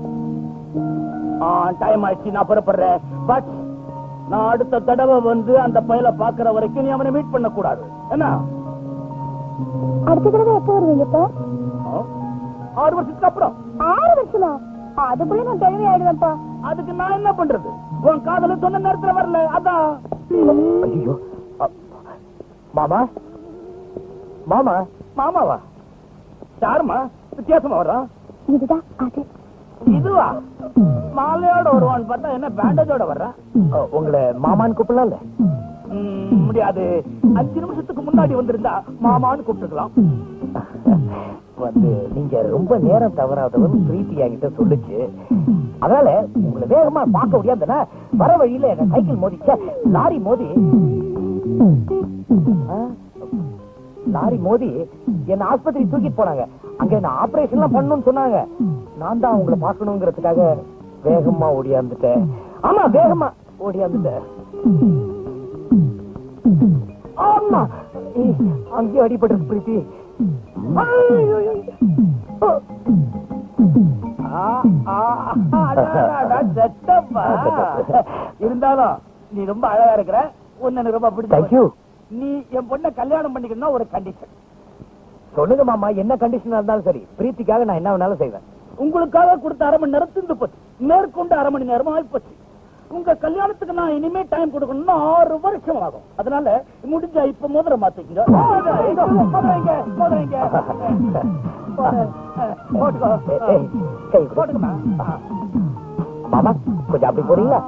Speaker 4: Time ஆயிடுச்சு, நான் புறப்படுறேன். பட் நான் அடுத்த தடவை வந்து அந்த பயலை பாக்குற வரைக்கும் நீ அவனை மீட் பண்ண கூடாது. என்ன?
Speaker 2: அடுத்த தடவை எப்போ வருவீங்க?
Speaker 4: ஆறு வருஷத்துக்கு அப்புறம்.
Speaker 2: ஆறு வருஷமா? அதுக்குள்ள நான் தெளிவே ஆயிடுவேன்ப்பா.
Speaker 4: அதுக்கு நான் என்ன பண்றது? உன் காதல சொன்ன நேரத்துல வரல, அதான்.
Speaker 3: ஐயோ, மாமா மாமா
Speaker 4: மாமாவா? யாருமா வித்தியாசமா வர்றான்?
Speaker 2: இதுதான் அது.
Speaker 4: இதுவா? மாலையோட வருவான்னு பார்த்தா என்ன பேண்டேஜோட வர்றான்?
Speaker 3: உங்களை மாமான்னு கூப்பிடலாம்ல?
Speaker 4: முடியாது. அஞ்சு நிமிஷத்துக்கு முன்னாடி வந்திருந்தா மாமான்னு கூப்பிட்டுக்கலாம்.
Speaker 3: வந்து நீங்க ரொம்ப நேரம் தவறாதவன் பிரீத்தி என்கிட்ட சொல்லுச்சு. அதனால உங்களை வேகமா பார்க்க முடியாதுன்னா வர வழியில என்ன சைக்கிள் மோதிச்ச லாரி மோதி லாரி மோதி என்ன ஆஸ்பத்திரி தூக்கிட்டு போனாங்க. அங்க என்ன ஆபரேஷன் எல்லாம் பண்ணணும்னு சொன்னாங்க. நான் தான் உங்களை பார்க்கணுங்கிறதுக்காக வேகமா ஓடியாந்துட்டேன். ஆமா, வேகமா ஓடியாந்துட்டேன். ஆமா, அங்கேயும் அடிபட்டு பிரீத்தி.
Speaker 4: இருந்தாலும் நீ ரொம்ப அழகா இருக்கிற. உன்னை எனக்கு ரொம்ப பிடிச்ச.
Speaker 3: தேங்க்யூ.
Speaker 4: நீ என் பொண்ணை கல்யாணம் பண்ணிக்கணும் ஒரு கண்டிஷன்.
Speaker 3: சொல்லுங்க மாமா, என்ன கண்டிஷனா இருந்தாலும் சரி, பிரீத்திக்காக நான் என்ன வேணாலும் செய்வேன்.
Speaker 4: உங்களுக்காக கொடுத்த அரை மணி நேரம் திண்டு போச்சு. மேற்கொண்டு அரை மணி நேரம் ஆயிப்போச்சு. உங்க கல்யாணத்துக்கு நான் இனிமே டைம் கொடுக்கணும்னா ஆறு வருஷம் ஆகும். அதனால முடிஞ்சா இப்ப மோதிர மாத்திக்கங்க.
Speaker 3: மாமா, கொஞ்சம் அப்படி போறீங்களா?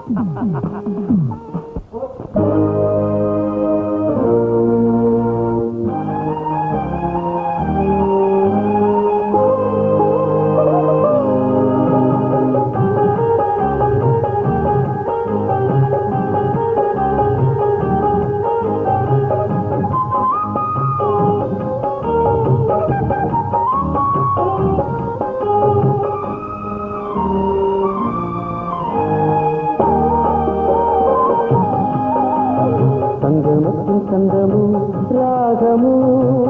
Speaker 6: சந்தமும் ராகமும்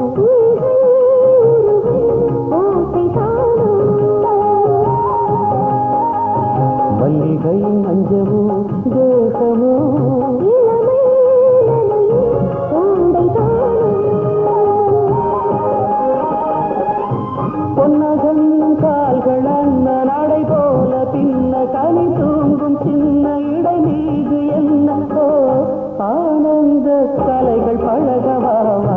Speaker 6: மல்லிகை மஞ்சமும் தேசமும் பொன்னகன் கால்கள் அண்ண நடை போல பின்ன கனி தூங்கும் சின்ன இடை மீது என்ன ஆனந்த கலைகள் பழகவாவா.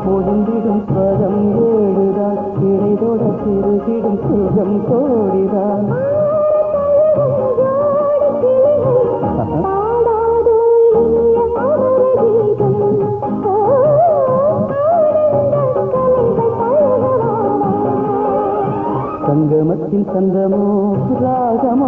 Speaker 6: ஒளிந்திடும் ஸ்வரம் ஏழுதான் இறைதோட சிறுகிடும் சுகம் கோடிதான் சங்கமத்தின் சந்தமோ ராகமோ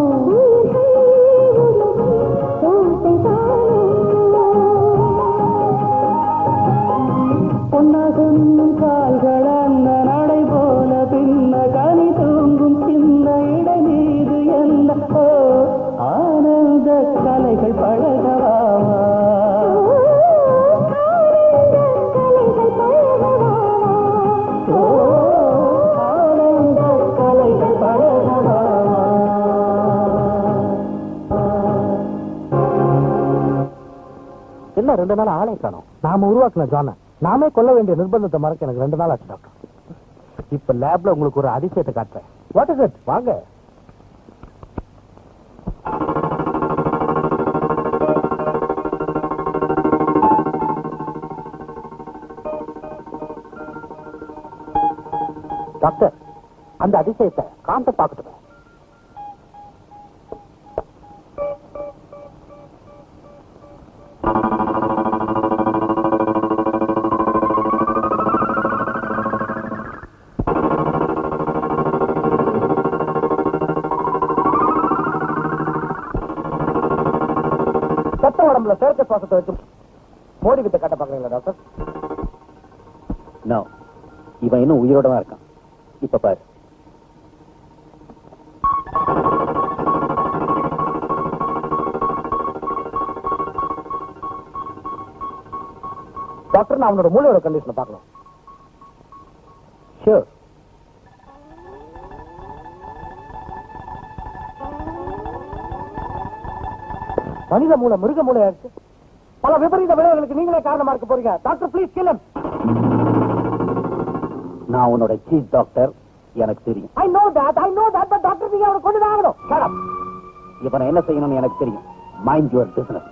Speaker 6: பொன்னாகும் கால்கள் அந்த நடை போல பின்ன கனி தூங்கும் சின்ன இடை மீது என்ன ஆனந்த கலைகள் பழகவா
Speaker 3: என்ன ரெண்டு நாள் ஆளை காணோம். நாம உருவாக்குன ஜான நாமே கொல்ல வேண்டிய நிர்பந்தத்தை மறக்க எனக்கு ரெண்டு நாள் ஆச்சு டாக்டர். இப்ப லேப்ல உங்களுக்கு ஒரு அதிசயத்தை காட்டுறேன். What is it? வாங்க. டாக்டர், அந்த அதிசயத்தை காந்த பார்க்கட்டுமே. உடம்புல செயற்கை சுவாசத்தை வச்சு மோடி வித்தை காட்ட பாக்குறீங்களா டாக்டர்?
Speaker 4: நோ, இவன் இன்னும் உயிரோட தான் இருக்கான். இப்ப பாரு.
Speaker 3: டாக்டர், நான் அவனோட மூளையோட கண்டிஷனை பார்க்கலாம். ஷூர். மனித மூளை மிருக மூளை ஆயிடுச்சு. பல விபரீத விளைவுகளுக்கு நீங்களே காரணமா இருக்க போறீங்க. Doctor please kill him.
Speaker 4: நான் உன்னோட சீஃப் டாக்டர், எனக்கு தெரியும்.
Speaker 3: I know that I know that but doctor நீங்க அவனை கொண்டு தான் ஆகணும். Shut up.
Speaker 4: இவனை என்ன செய்யணும்னு எனக்கு தெரியும். Mind your business.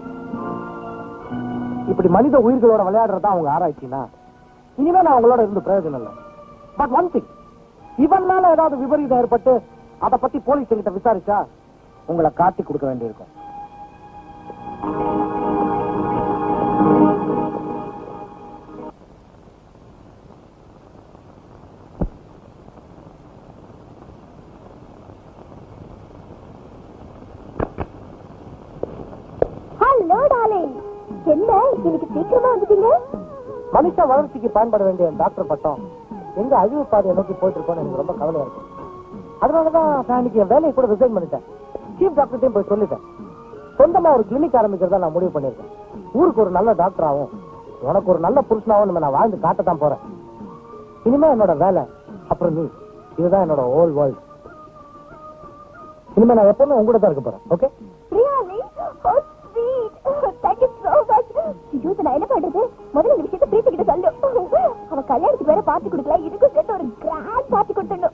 Speaker 3: இப்படி மனித உயிர்களோட விளையாடுறதா அவங்க ஆராய்ச்சினா இனிமே நான் அவங்களோட இருந்து பிரயோஜனம் இல்லை. பட் ஒன் திங், இவனால ஏதாவது விபரீதம் ஏற்பட்டு அதை பத்தி போலீஸ் கிட்ட விசாரிச்சா உங்களை காட்டி கொடுக்க வேண்டியிருக்கும்.
Speaker 2: ஹலோ டார்லிங், என்ன இன்னைக்கு சீக்கிரமா வந்துட்டீங்க?
Speaker 3: மனுஷ வளர்ச்சிக்கு பயன்பட வேண்டிய டாக்டர் பட்டம் எங்க அழிவு பாதையை நோக்கி போயிட்டு இருக்கோன்னு எனக்கு ரொம்ப கவலையா இருக்கு. அதனாலதான் நான் இன்னைக்கு என் வேலையை கூட ரிசைன் பண்ணிட்டேன். சீஃப் டாக்டர்டையும் போய் சொல்லிட்டேன். சொந்தமா ஒரு கிளினிக் ஆரம்பிக்கிறதா நான் முடிவு பண்ணிருக்கேன். ஊருக்கு ஒரு நல்ல டாக்டர் ஆகும், உனக்கு ஒரு நல்ல புருஷனாவும் நம்ம நான் வாழ்ந்து காட்டத்தான் போறேன். இனிமே என்னோட வேலை அப்புறம் நீ, இதுதான் என்னோட ஹோல் வேர்ல்ட். இனிமே நான் எப்பவுமே உங்ககிட்ட தான் இருக்க போறேன். Okay?
Speaker 2: Really? Oh, sweet. Thank you so much. ஐயோ, நான் என்ன பண்றது? முதல்ல இந்த விஷயத்தை பிரீத்தி கிட்ட சொல்லு. அவ கல்யாணத்துக்கு வேற பார்ட்டி கொடுக்கல, இதுக்கும் சேர்த்து ஒரு கிராண்ட் பார்ட்டி கொடுத்துடணும்.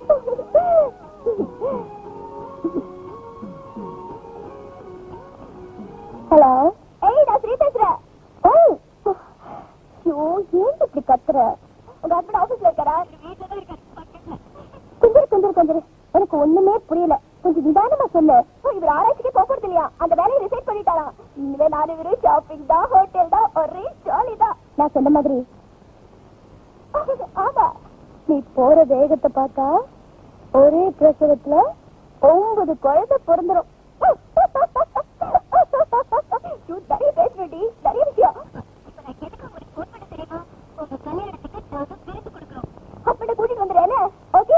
Speaker 2: ஹலோ, ஏய், நான் ஸ்ரீ பேசுறேன். ஓ, ஐயோ, ஏன் இப்படி கத்துற? உங்க ஹஸ்பண்ட் ஆபீஸ்ல இருக்காரா? வீட்டுல தான் இருக்காரு. கொஞ்சம் கொஞ்சம் கொஞ்சம் எனக்கு ஒண்ணுமே புரியல. கொஞ்சம் நிதானமா சொல்லு. இவர் ஆராய்ச்சிக்கே போறது இல்லையா? அந்த வேலையை ரிசைன் பண்ணிட்டாரா? இனிமே நானும் வெறும் ஷாப்பிங் தான், ஹோட்டல் தான், ஒரே ஜாலி தான். நான் சொன்ன மாதிரி ஆமா, நீ போற வேகத்தை பார்த்தா ஒரே பிரசவத்துல ஒன்பது குழந்தை பிறந்துரும். நிறைய பேசுறடி, நிறைய விஷயம். அப்படி கூட்டிட்டு வந்துடுறேன். ஓகே?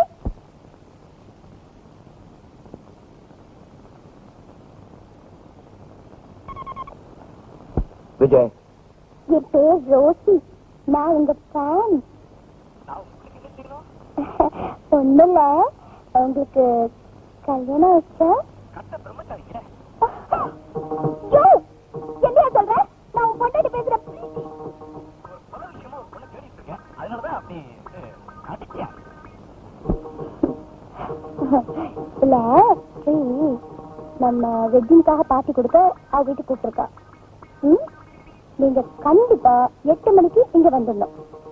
Speaker 3: விஜய்,
Speaker 2: என் பேர் ரோசி. நான் உங்க ஃபேன். ஒண்ணுல உங்களுக்கு கல்யாணம் வச்சா என்ன சொல்ற? நான் உன் பொண்டாட்டி பேசுறேன். இல்ல, நம்ம வெட்டிங்காக பார்ட்டி கொடுக்க அவ வீட்டுக்கு கூப்பிட்டுருக்கா. நீங்க கண்டிப்பா எட்டு மணிக்கு இங்க வந்துடணும்.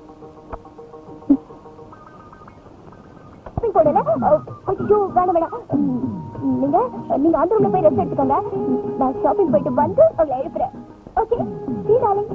Speaker 2: ஷாப்பிங் போடல. ஐயோ வேணாம் வேணாம், நீங்க நீங்க அந்த ரூம்ல போய் ரெஸ்ட் எடுத்துக்கோங்க. நான் ஷாப்பிங் போயிட்டு வந்து உங்களை எழுப்புறேன். ஓகே சீ டார்லிங்.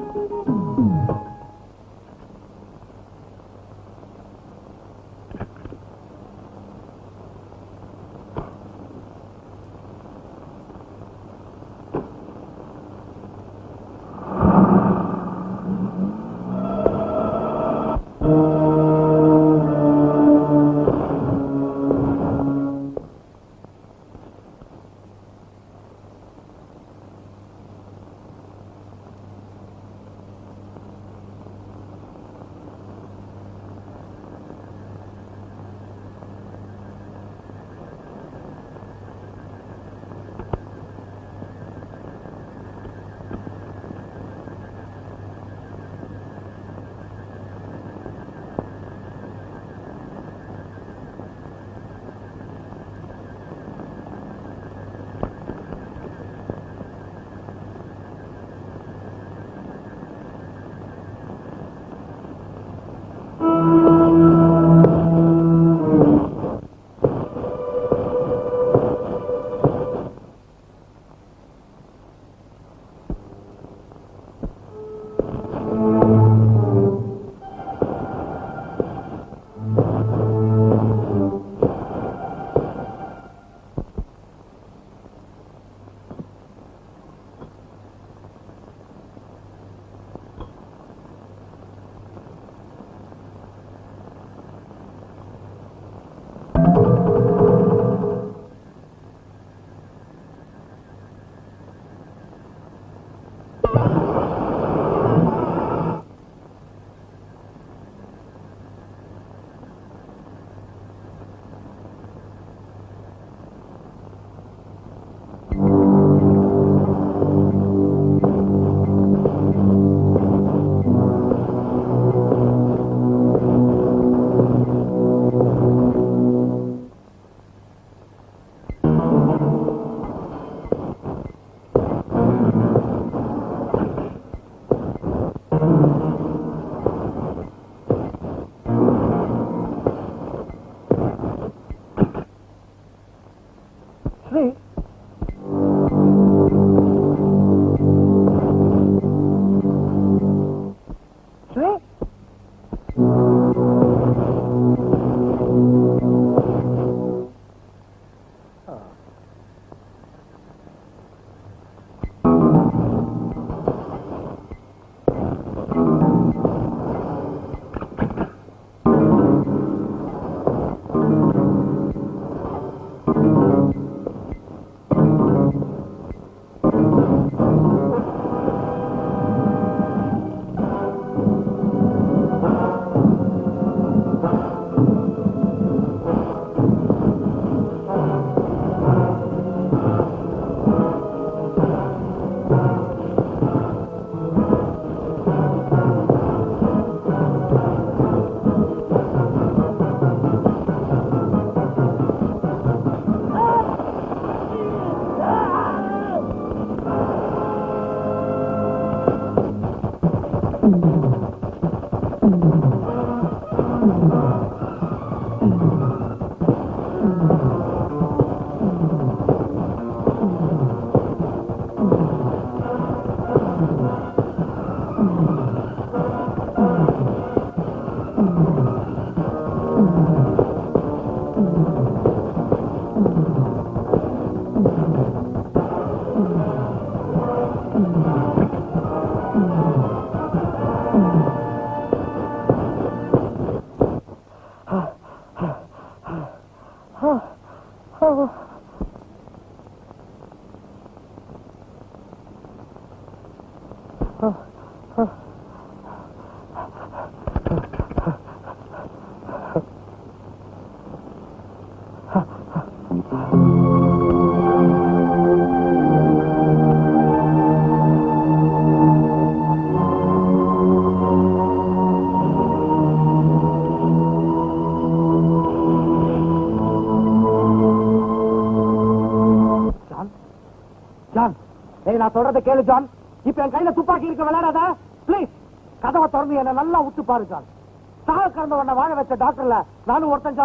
Speaker 3: நான் சொல்றதை கேளு ஜான். இப்ப என் கையில துப்பாக்கி இருக்க விளையாடாத பிளீஸ். கதவை திறந்து என்ன நல்லா உத்து பாரு ஜான். சாக கிடந்தவன வாழ வச்ச டாக்டர்ல நானும் ஒருத்தன் ஜான்.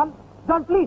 Speaker 3: John, please.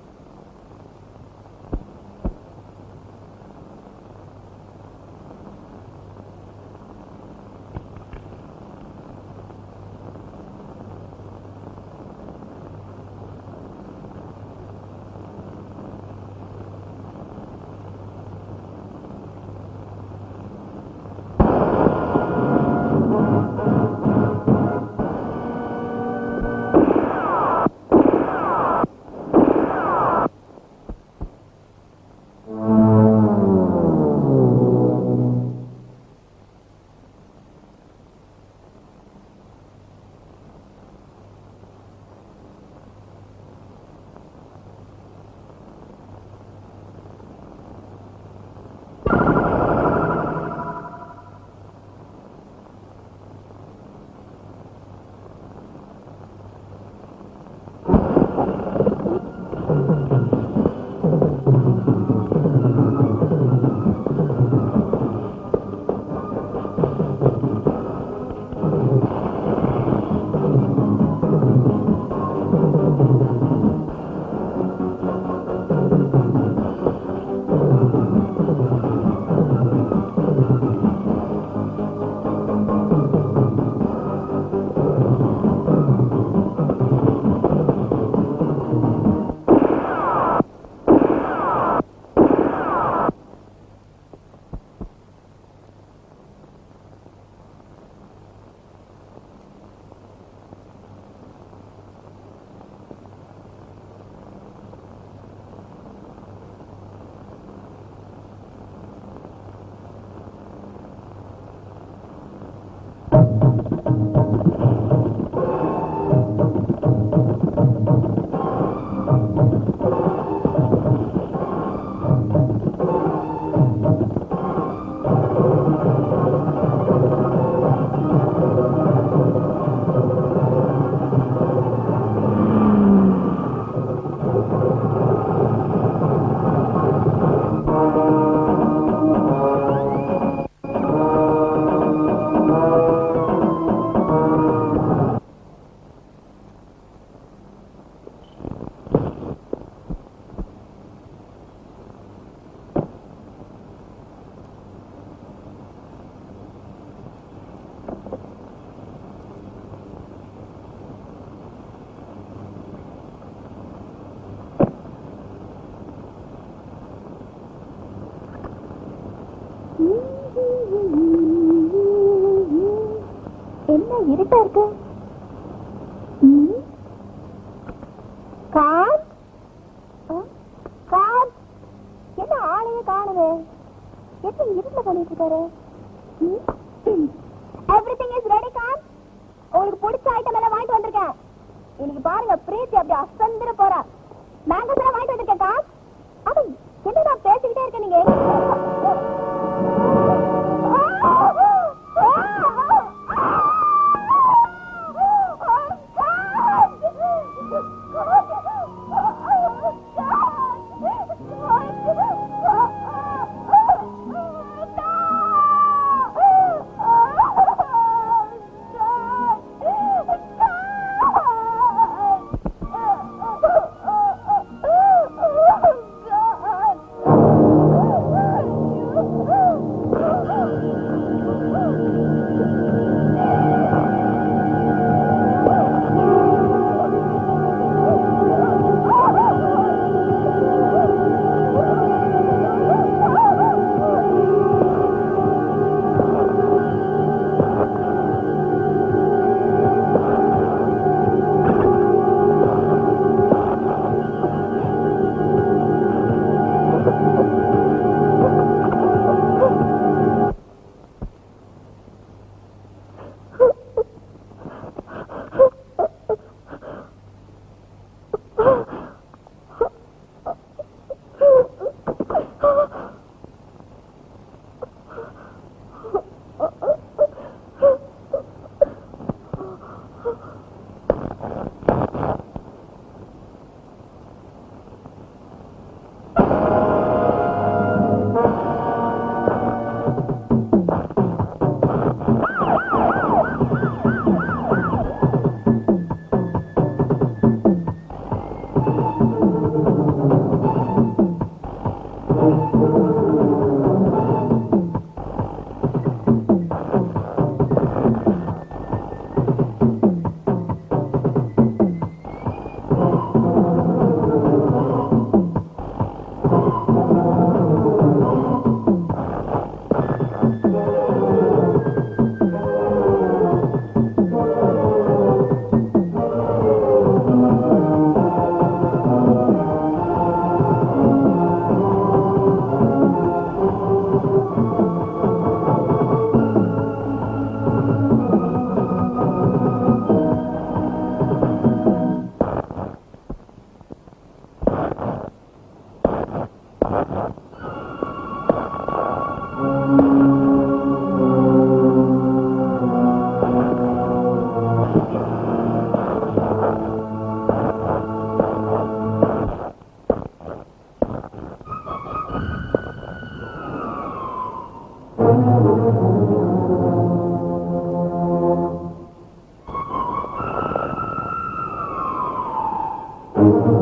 Speaker 2: என்ன இருட்டா இருக்கு? கார் கார் என்ன ஆளையே காணுது? என்ன இருட்டுல பண்ணிட்டு இருக்காரு? Everything is ready car. உங்களுக்கு பிடிச்ச ஐட்டம் எல்லாம் வாங்கிட்டு வந்திருக்கேன். இன்னைக்கு பாருங்க பிரீத்தி அப்படி அசந்திர போறா. மேங்கோஸ் எல்லாம் வாங்கிட்டு வந்திருக்கேன் கார். அது என்ன நான் பேசிக்கிட்டே இருக்கேன் நீங்க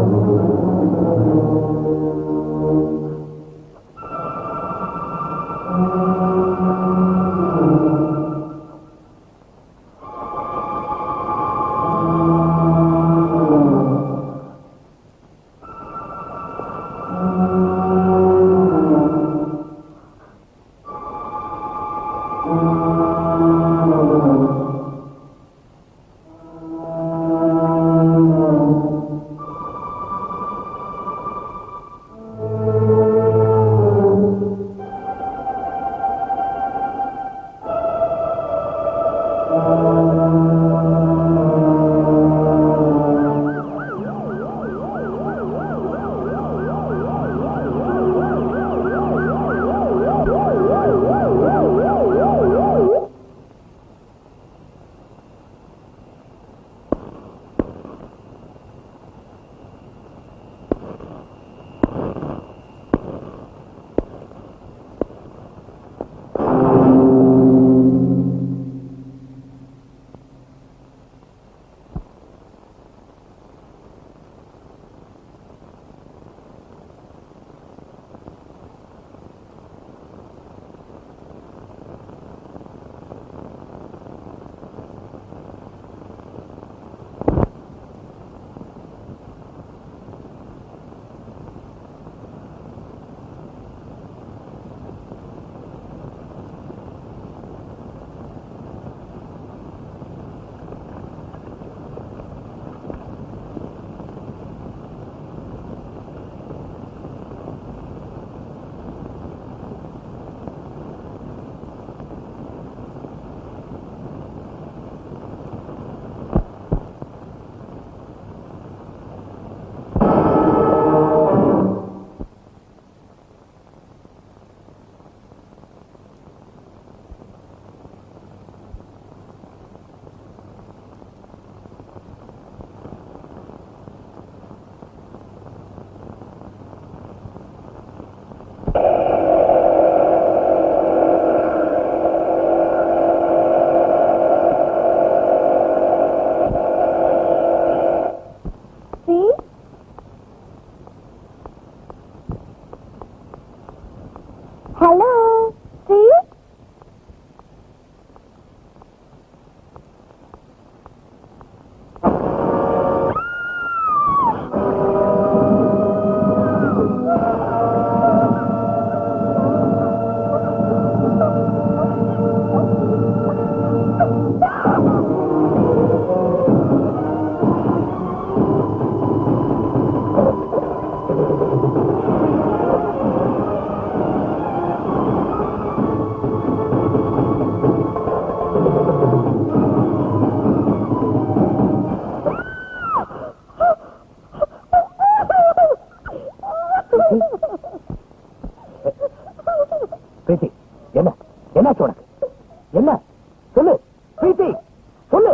Speaker 3: பிரீத்தி, என்ன என்னாச்சு உனக்கு? என்ன சொல்லு பிரீத்தி, சொல்லு.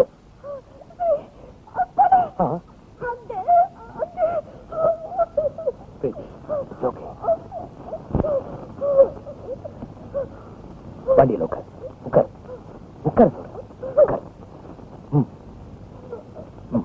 Speaker 3: வண்டியில் உட்கார், உட்கார், உட்கார் சொல்லு, உட்கார். ம் ம்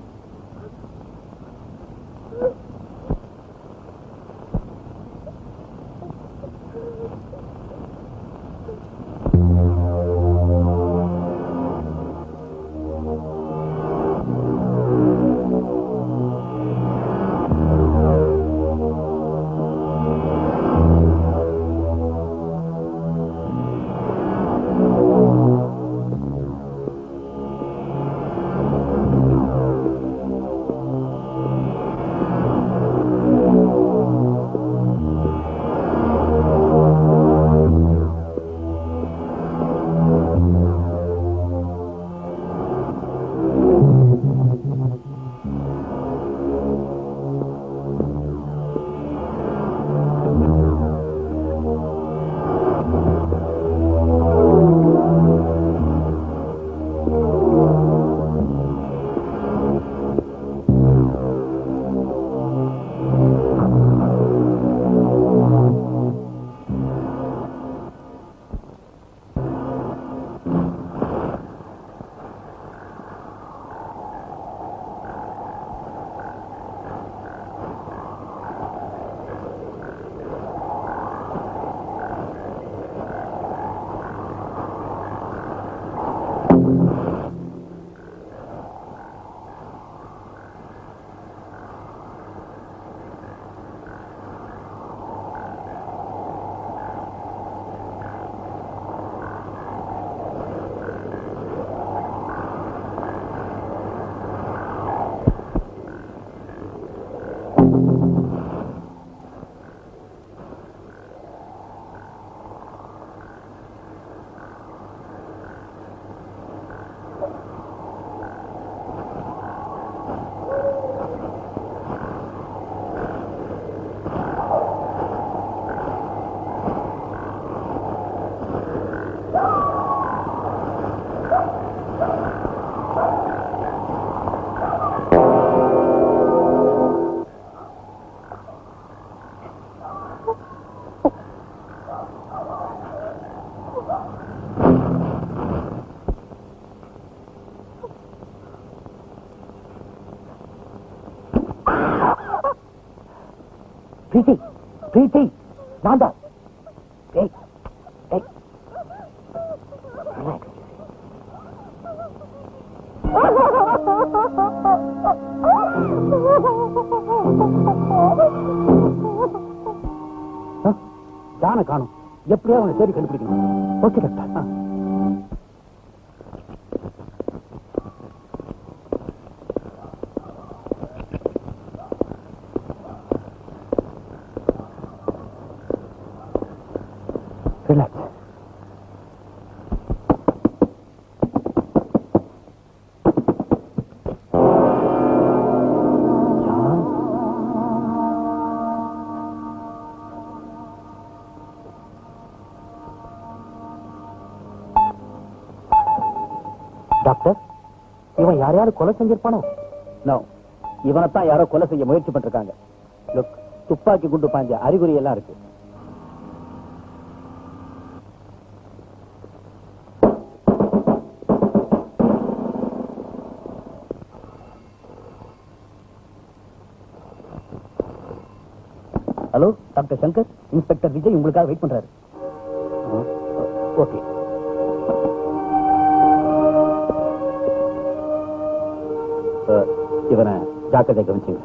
Speaker 3: பிரீத்தி பிரீத்தி நான் தான். ஏய் ஏய் ரிலாக்ஸ்.
Speaker 4: ஜான காணும், எப்படியா அவனை தேடி கண்டுபிடிக்கணும்.
Speaker 3: Okay doctor. ரிலாக்ஸ். டாக்டர், இவன் யாரையாவது கொலை செஞ்சிருப்பானோ?
Speaker 4: நோ, இவனைத்தான் யாரோ கொலை செய்ய முயற்சி பண்ணிருக்காங்க. லுக், துப்பாக்கி குண்டு பாஞ்ச அறிகுறி எல்லாம் இருக்கு. Hello doctor Shankar, inspector Vijay உங்களுக்காக வெயிட் பண்றாரு. ஓகே. இவனை ஜாக்கிரதை கவனிச்சுங்க.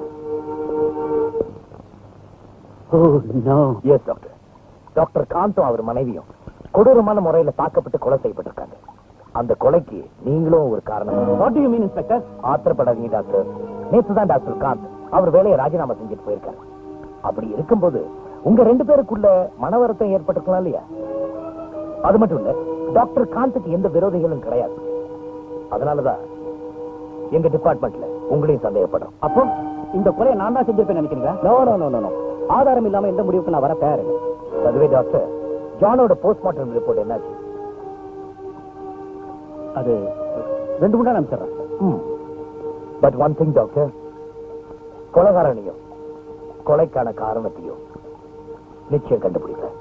Speaker 3: Yes doctor. டாக்டர் காந்தும் அவர் மனைவியும் கொடூரமான முறையில் தாக்கப்பட்டு கொலை செய்யப்பட்டிருக்காங்க. அந்த கொலைக்கு நீங்களும் ஒரு காரணம்.
Speaker 4: What do you mean inspector?
Speaker 3: ஆத்திரப்படாதீங்க டாக்டர். நேற்று தான் டாக்டர் காந்த் அவர் வேலையை ராஜினாமா செஞ்சுட்டு போயிருக்காரு. அப்படி இருக்கும்போது உங்க ரெண்டு பேருக்குள்ள மன வருத்தம் ஏற்பட்டிருக்கலாம் இல்லையா? அது மட்டும் இல்ல, டாக்டர் காந்துக்கு எந்த விரோதிகளும் கிடையாது. அதனாலதான் எங்க டிபார்ட்மெண்ட்ல உங்களையும் சந்தேகப்படுறோம்.
Speaker 4: அப்போ இந்த கொலையை நான் தான் செஞ்சிருப்பேன் நினைக்கிறீங்களா?
Speaker 3: நோ நோ நோ நோ
Speaker 4: ஆதாரம் இல்லாம எந்த முடிவுக்கு நான் வர தயார்.
Speaker 3: அதுவே டாக்டர், ஜானோட போஸ்ட்மார்ட்டம் ரிப்போர்ட் என்னாச்சு?
Speaker 4: அது ரெண்டு மூணு நாள் அனுப்பிச்சிடுறேன்.
Speaker 3: பட் ஒன் திங் டாக்டர், கொலைகாரனையும் கொலைக்கான காரணத்தையும் நிச்சயம் கண்டுபிடிப்பேன்.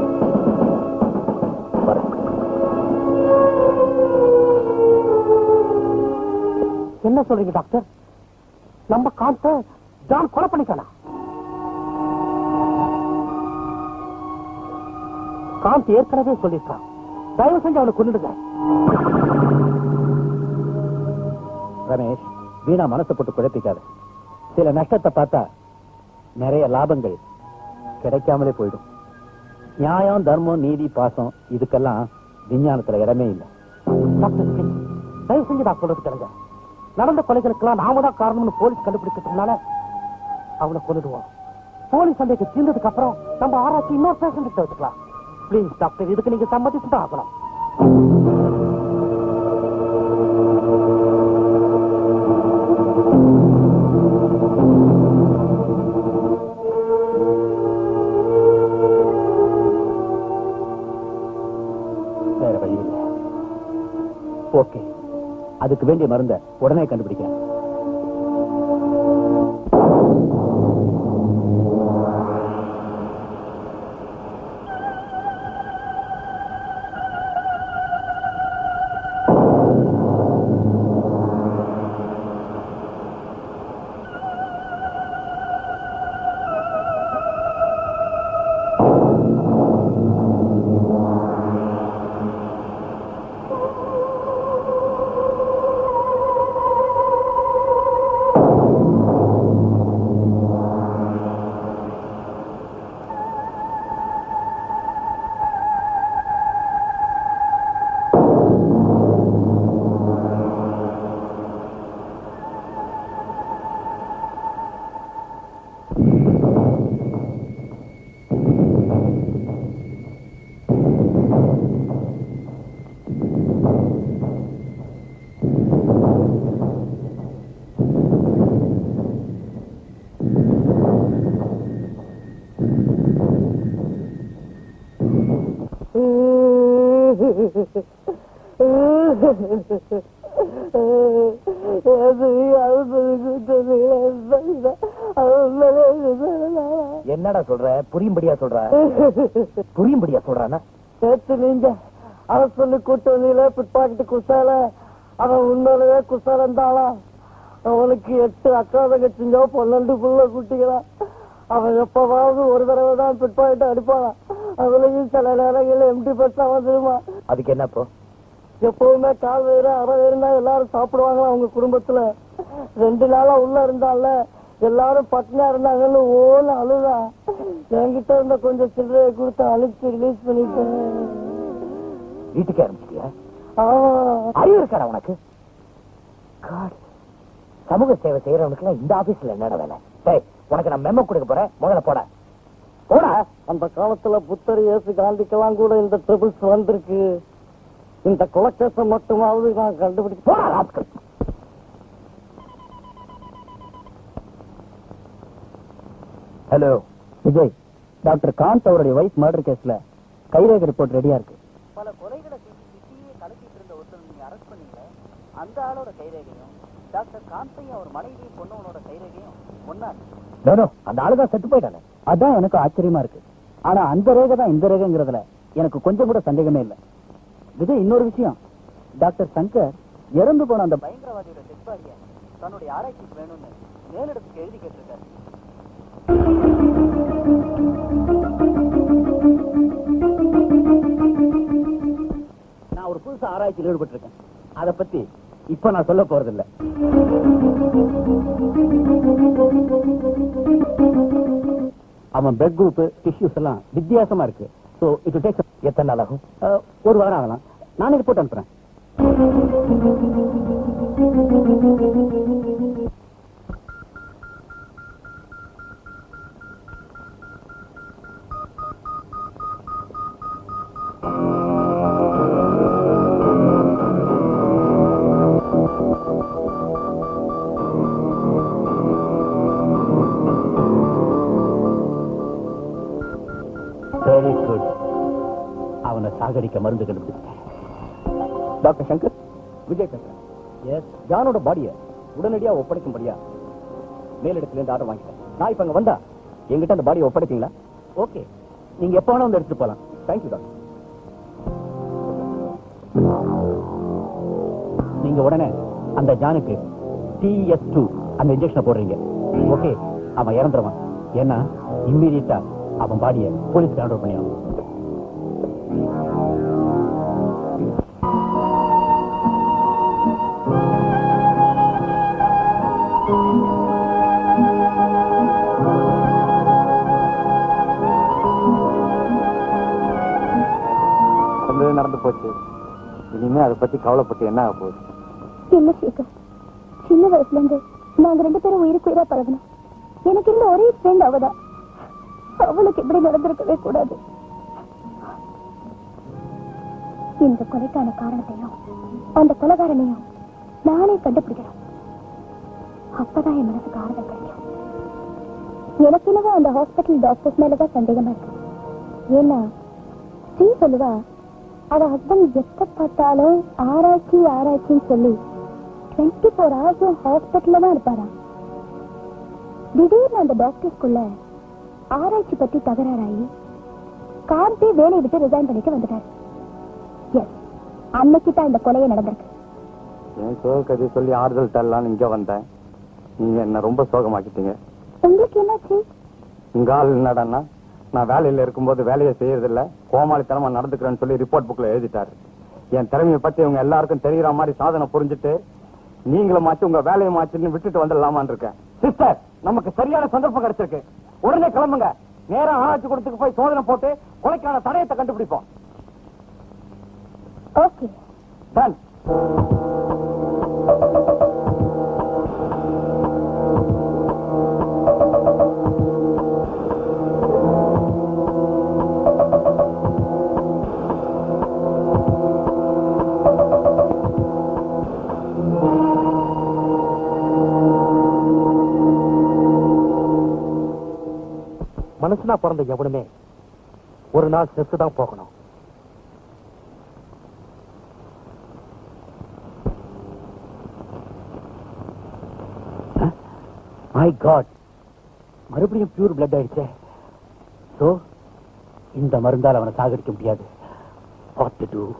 Speaker 4: என்ன சொல்றீங்க டாக்டர்? நம்ம காந்த ஜான் கொலை பண்ணிட்டானா? காந்த் ஏற்கனவே சொல்லிருக்கான், தயவு செஞ்சு அவனை கொன்னுடுங்க. ரமேஷ், வீணா மனசை போட்டு குழப்பிக்காத. சில நஷ்டத்தை பார்த்தா நிறைய லாபங்கள் கிடைக்காமலே போயிடும். நியாயம், தர்மம், நீதி, பாசம் இதுக்கெல்லாம் விஞ்ஞானத்துல இடமே இல்லை. தயவு செஞ்சு நான் சொல்றது கேளுங்க. நடந்த கொலைகளுக்கெல்லாம் நாம தான் காரணம்னு போலீஸ் கண்டுபிடிக்கிறதுனால அவனை கொண்டுடுவோம். போலீஸ் சந்தேகம் தீர்ந்ததுக்கு அப்புறம் நம்ம ஆராய்ச்சி இன்னொரு பேஷண்ட் வச்சுக்கலாம். பிளீஸ் டாக்டர், இதுக்கு நீங்க சம்மதிச்சு தான் ஆகணும். வேற வழி இல்லை. ஓகே, அதுக்கு வேண்டிய மருந்தை உடனே கண்டுபிடிக்கிறேன்.
Speaker 3: என்னடா சொல்ற? புரியும்படியா சொல்ற? புரியும்படியா சொல்றானா?
Speaker 7: நீங்க அவன் சொல்லி கூட்டு வந்தீங்களே பிற்பாக்கிட்டு குசால, அவன் உண்மையிலே குசால இருந்தாளா? அவனுக்கு எட்டு அக்கா தங்கச்சிங்க, பன்னெண்டு புள்ள குட்டிகளா. அவன் எப்பவாவது ஒரு தடவை தான் பிட் பாயிண்ட் அடிப்பான். அதுலயும் சில நேரங்கள் எம்டி பஸ்ஸா வந்துருமா.
Speaker 3: அதுக்கு என்னப்போ?
Speaker 7: எப்பவுமே கால் வேறு அரை வேறுனா எல்லாரும் சாப்பிடுவாங்க. அவங்க குடும்பத்துல ரெண்டு நாளா உள்ள இருந்தால எல்லாரும் பட்டினா இருந்தாங்கன்னு ஓன்னு அழுதா. என்கிட்ட இருந்த கொஞ்சம் சில்லறையை கொடுத்து அழிச்சு ரிலீஸ் பண்ணிட்டேன்.
Speaker 3: வீட்டுக்கு ஆரம்பிச்சிட்டியா?
Speaker 7: ஆமா.
Speaker 3: அறிவு இருக்காடா உனக்கு? சமூக சேவை செய்யறவனுக்கு இந்த ஆபீஸ்ல என்னடா வேலை? டேய், உனக்கு நான் மெமோ கொடுக்க போறேன், முதல்ல போட போட.
Speaker 7: அந்த காலத்துல புத்தர் இயேசு காந்திக்கெல்லாம் கூட இந்த ட்ரிபிள்ஸ் வந்திருக்கு. இந்த கொலைக்கேச மட்டுமாவது நான் கண்டுபிடிச்சு
Speaker 3: போடா rascal.
Speaker 4: Hello Vijay, doctor Kanth அவருடைய வைஃப் மர்டர் கேஸ்ல கைரேகை ரிப்போர்ட் ரெடியா இருக்கு.
Speaker 3: பல கொலைகளை செஞ்சு சிட்டியே கலக்கிட்டு இருந்த ஒருத்தர் நீங்க அரெஸ்ட் பண்ணீங்களே, அந்த ஆளோட கைரேகையும் டாக்டர் காந்தையும் அவர் மனைவியும் பொண்ணவனோட கைரேகையும் ஒன்னா இருக்கு.
Speaker 4: அந்த ஆளுதான் செத்து போயிட்டானே. அதான் எனக்கு ஆச்சரியமா இருக்கு. ஆனா அந்த ரேகை தான் இந்த ரேகைங்கிறதுல எனக்கு கொஞ்சம் கூட சந்தேகமே இல்லை. விஜய், இன்னொரு விஷயம், டாக்டர் சங்கர் இறந்து போன அந்த
Speaker 3: பயங்கரவாதியோட டெட் பாடியை தன்னுடைய ஆராய்ச்சிக்கு வேணும்னு மேலிடத்துக்கு எழுதி கேட்டிருக்காரு.
Speaker 4: நான் ஒரு புதுசு ஆராய்ச்சியில் ஈடுபட்டு இருக்கேன். அதை பத்தி இப்ப நான் சொல்ல போறதில்லை. அவன் பிளட் குரூப், டிஷ்யூஸ் எல்லாம் வித்தியாசமா இருக்கு. சோ இட் வில் டேக்
Speaker 3: எத்தனை நாள் ஆகும்?
Speaker 4: ஒரு வாரம் ஆகலாம். நானே ரிப்போர்ட் அனுப்புறேன். Very good. அவனை சாகடிக்க மருந்து கண்டுபிடிச்சேன். டாக்டர் சங்கர், விஜய் பேசுறேன். எஸ், ஜானோட பாடியை உடனடியா ஒப்படைக்கும்படியா மேலிடத்துல இருந்து ஆர்டர் வாங்கிட்டேன். நான் இப்ப அங்க வந்தா எங்கிட்ட அந்த பாடியை ஒப்படைப்பீங்களா? ஓகே, நீங்க எப்ப வேணா வந்து எடுத்துட்டு போலாம். Thank you doctor. நீங்க உடனே அந்த ஜானுக்கு டி எஸ் டூ அந்த இன்ஜெக்ஷனை போடுறீங்க. ஓகே, அவன் இறந்துருவான். ஏன்னா இம்மீடியட்டா அவன் பாடியை போலீஸ்க்கு ஆர்டர் பண்ணி ஆகும்.
Speaker 5: நடந்து போச்சு. இனிமே அதை பத்தி கவலைப்பட்டு என்ன ஆக போகுது?
Speaker 2: இல்ல சேகர், சின்ன வயசுல இருந்து நாங்க ரெண்டு பேரும் உயிருக்கு உயிரா பழகணும். எனக்கு இருந்த ஒரே ஃப்ரெண்ட் அவதான். அவளுக்கு இப்படி நடந்திருக்கவே கூடாது. இந்த கொலைக்கான காரணத்தையும் அந்த கொலைகாரனையும் நானே கண்டுபிடிக்கிறோம். அப்பதான் என் மனசுக்கு ஆறுதல் கிடைக்கும். எனக்கு என்னவோ அந்த ஹாஸ்பிட்டல் டாக்டர்ஸ் மேலதான் சந்தேகமா இருக்கு. ஏன்னா ஸ்ரீ சொல்லுவா, அவ ஹஸ்பண்ட் எப்ப பார்த்தாலும் ஆராய்ச்சி ஆராய்ச்சின்னு சொல்லி டுவெண்ட்டி போர் ஹவர்ஸும் ஹாஸ்பிட்டல்ல தான் இருப்பாரா. திடீர்னு அந்த டாக்டர்ஸ்குள்ள ஆராய்ச்சி பத்தி தகராறாயி காந்தே வேலையை விட்டு ரிசைன் பண்ணிட்டு வந்துட்டாரு. எஸ், அன்னைக்கு தான் இந்த கொலையை நடந்திருக்கு.
Speaker 5: என் சோக கதை சொல்லி ஆறுதல் தரலான்னு இங்க வந்தேன். நீங்க என்ன ரொம்ப சோகமாக்கிட்டீங்க.
Speaker 2: உங்களுக்கு என்னாச்சு?
Speaker 5: உங்க ஆள் என்னடான்னா, நான் வேலையில இருக்கும்போது வேலையை செய்யறதில்ல, கோமாளித்தனமா நடந்துக்கிறேன்னு சொல்லி ரிப்போர்ட் புக்ல எழுதிட்டாரு. என் திறமையை பத்தி இவங்க எல்லாருக்கும் தெரியற மாதிரி சாதனை புரிஞ்சுட்டு நீங்களும் மாச்சு உங்க வேலையை மாச்சுன்னு விட்டுட்டு வந்துடலாமான்னு இருக்கேன். சிஸ்டர், நமக்கு சரியான சந்தர்ப்பம் கிடைச்சிருக்கு. உடனே கிளம்புங்க. நேரம் ஆராய்ச்சி கொடுத்துக்கு போய் சோதனை போட்டு கொலைக்கான தடயத்தை கண்டுபிடிப்போம்.
Speaker 2: Okay
Speaker 5: done.
Speaker 3: மனுஷனா பிறந்த எவனுமே ஒரு நாள் செத்து தான் போகணும்.
Speaker 4: மை காட், மறுபடியும் பியூர் பிளட் ஆயிடுச்சே. சோ இந்த மருந்தால் அவனை சாகடிக்க முடியாது. What to do?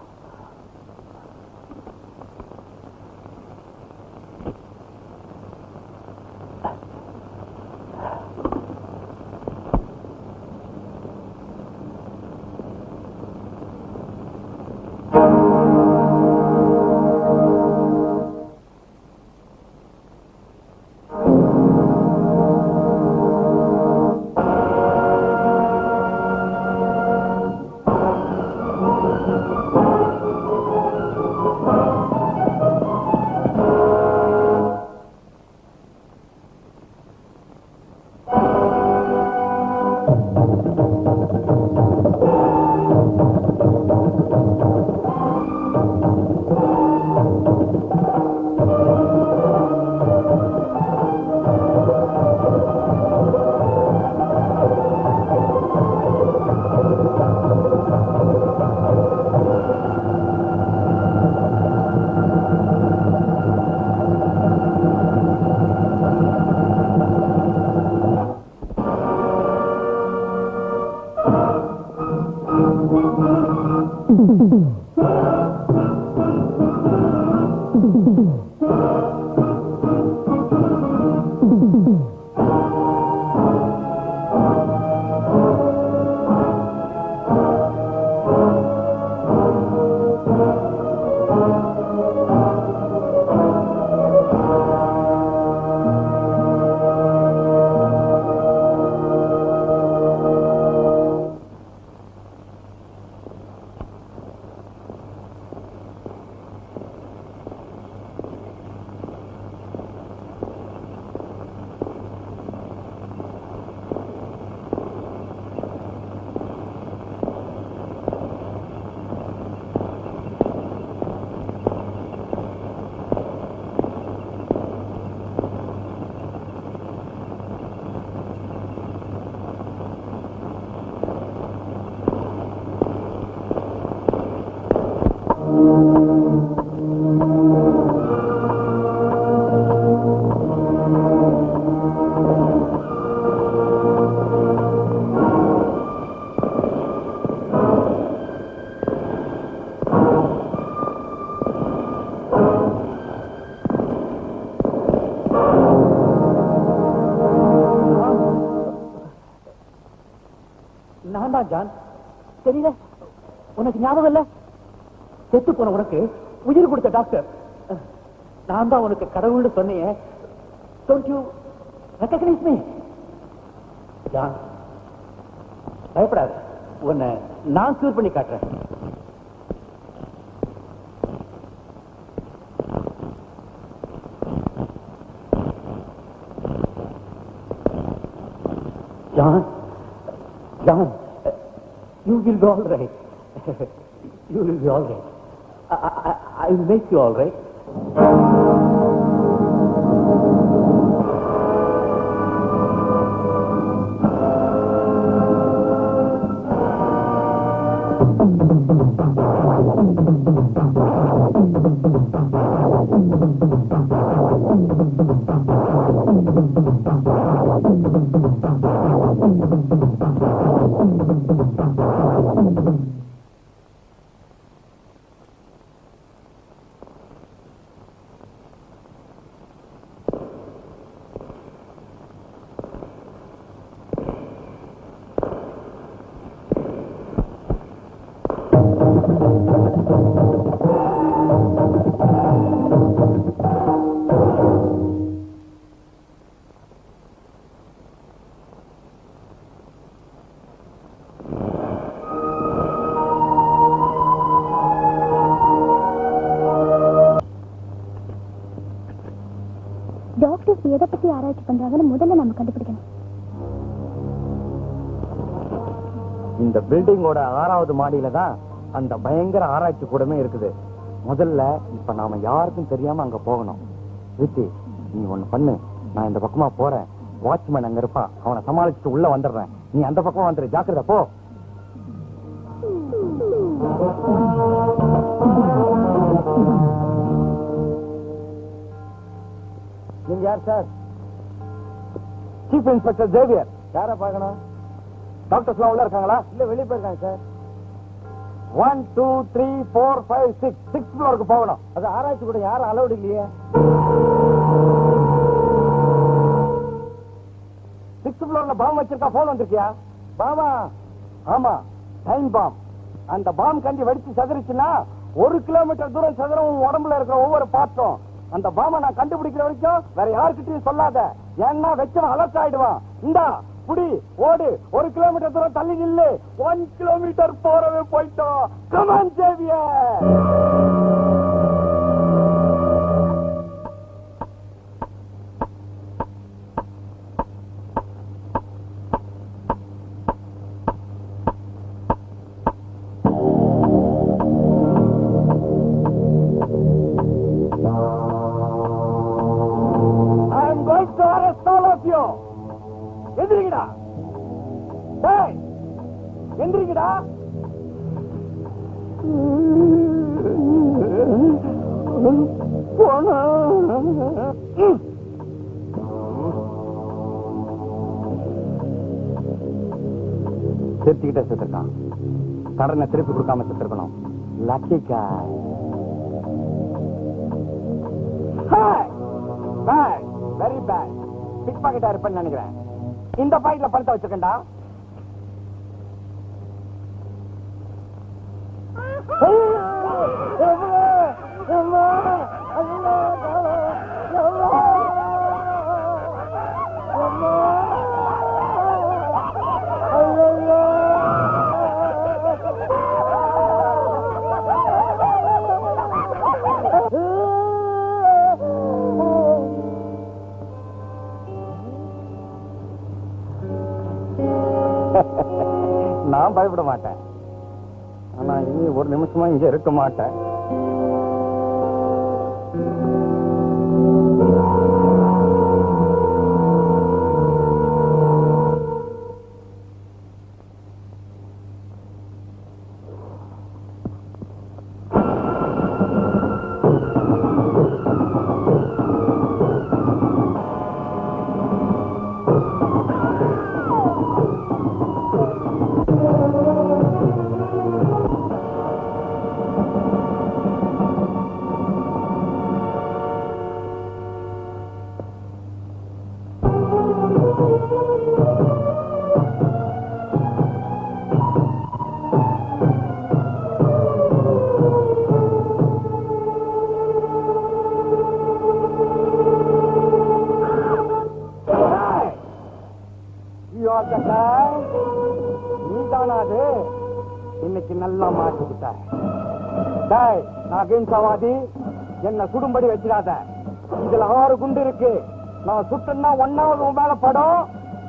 Speaker 3: ஜான், தெரியல, உனக்கு ஞாபகம் இல்ல? செத்து போன உனக்கு உயிர் கொடுத்த டாக்டர் நான் தான். உனக்கு கடவுள்னு சொன்னேன். Don't you recognize me? John, பயப்படாத, உன்னை நான் கியூர் பண்ணி காட்டுறேன். John, John, you will be all right. You will be all right. I, I, I will make you all right.
Speaker 2: Doctors எதை பத்தி ஆராய்ச்சி பண்றாங்கன்னு முதல்ல நம்ம கண்டுபிடிக்கணும்.
Speaker 1: இந்த பில்டிங்கோட ஆறாவது மாடியில தான் அந்த பயங்கர ஆராய்ச்சி கூடமே இருக்குது. முதல்ல இப்ப நாம யாருக்கும் தெரியாம அங்க போகணும். வித்தி, நீ ஒண்ணு பண்ணு, நான் இந்த பக்கமா போறேன். வாட்ச்மேன் அங்க இருப்பான், அவனை சமாளிச்சுட்டு உள்ள வந்துடுறேன். நீ அந்த பக்கமா வந்துரு, ஜாக்கிரதை, போ. நீங்க யார் சார்? Chief inspector Xavier. யார பாக்கணும்? டாக்டர்ஸ் எல்லாம் உள்ள இருக்காங்களா? இல்ல, வெளியே போயிருக்காங்க sir. One two three four five six six ஃப்ளோருக்கு போகணும். அது ஆராய்ச்சி கூட யாரும் அலௌட் இல்லையே. சிக்ஸ் ஃப்ளோர்ல பாம் வச்சிருக்கா, போன் வந்திருக்கியா? பாமா? ஆமா, டைம் பாம். அந்த பாம் கண்டி வெடிச்சு சதறிச்சுன்னா ஒரு கிலோமீட்டர் தூரம் சதுரம் உடம்புல இருக்கிற ஒவ்வொரு பார்ட்டும். அந்த பாம நான் கண்டுபிடிக்கிற வரைக்கும் வேற யாருக்கிட்டையும் சொல்லாத, ஏன்னா வச்சவன் அலர்ட் ஆயிடுவான். இந்தா புடி, ஓடு, ஒரு கிலோமீட்டர் தூரம் தள்ளி நில்லு. ஒன் கிலோமீட்டர் போறவே போயிட்டோம். Come on Xavier.
Speaker 5: arrest all of you. எந்திரிங்கடா. டேய், எந்திரிங்கடா. போனா செத்துக்கிட்ட செத்துருக்கான். கடனை திருப்பி கொடுக்காம செத்துருக்கணும். Lucky guy. Very bad. Pick பாக்கெட்டா இருப்பேன்னு நினைக்கிறேன். இந்த பாக்கெட்ல பணத்தை வச்சிருக்கேன்டா. நான் பயப்பட மாட்டேன். ஆனா இனி ஒரு நிமிஷமா இங்க இருக்க மாட்டேன். இன்னைக்கு நல்லா மாட்டிக்கிட்ட. நான் சவாதி என்ன சுடும்படி வச்சிடாத. இதுல ஆறு குண்டு இருக்கு. நான் சுட்டுன்னா ஒன்னாவது உன் மேல படம்.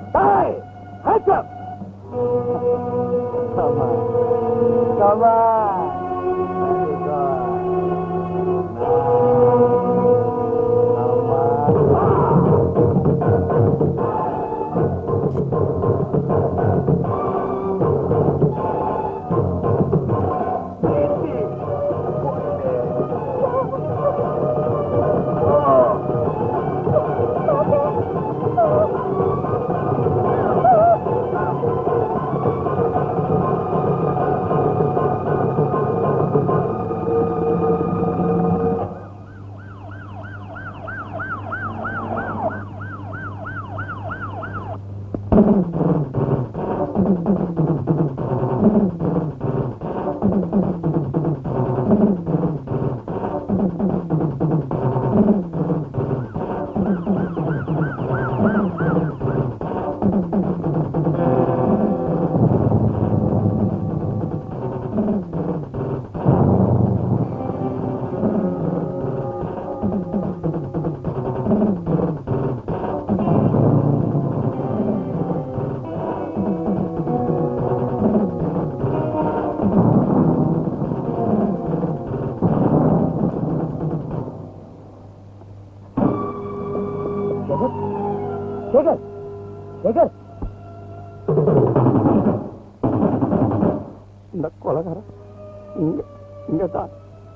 Speaker 5: இந்த கொலகாரன் இங்க இங்கதான்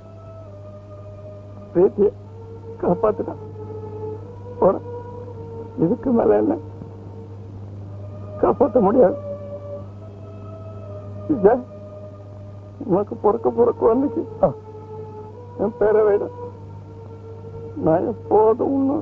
Speaker 5: பேத்திய காப்பாத்துட்டான். போற இதுக்கு மேல என்ன காப்பாற்ற முடியாது. உனக்கு பொறுக்க பொறுக்க வந்துச்சு. என் பேரை விட நான் எப்போதும் உன்ன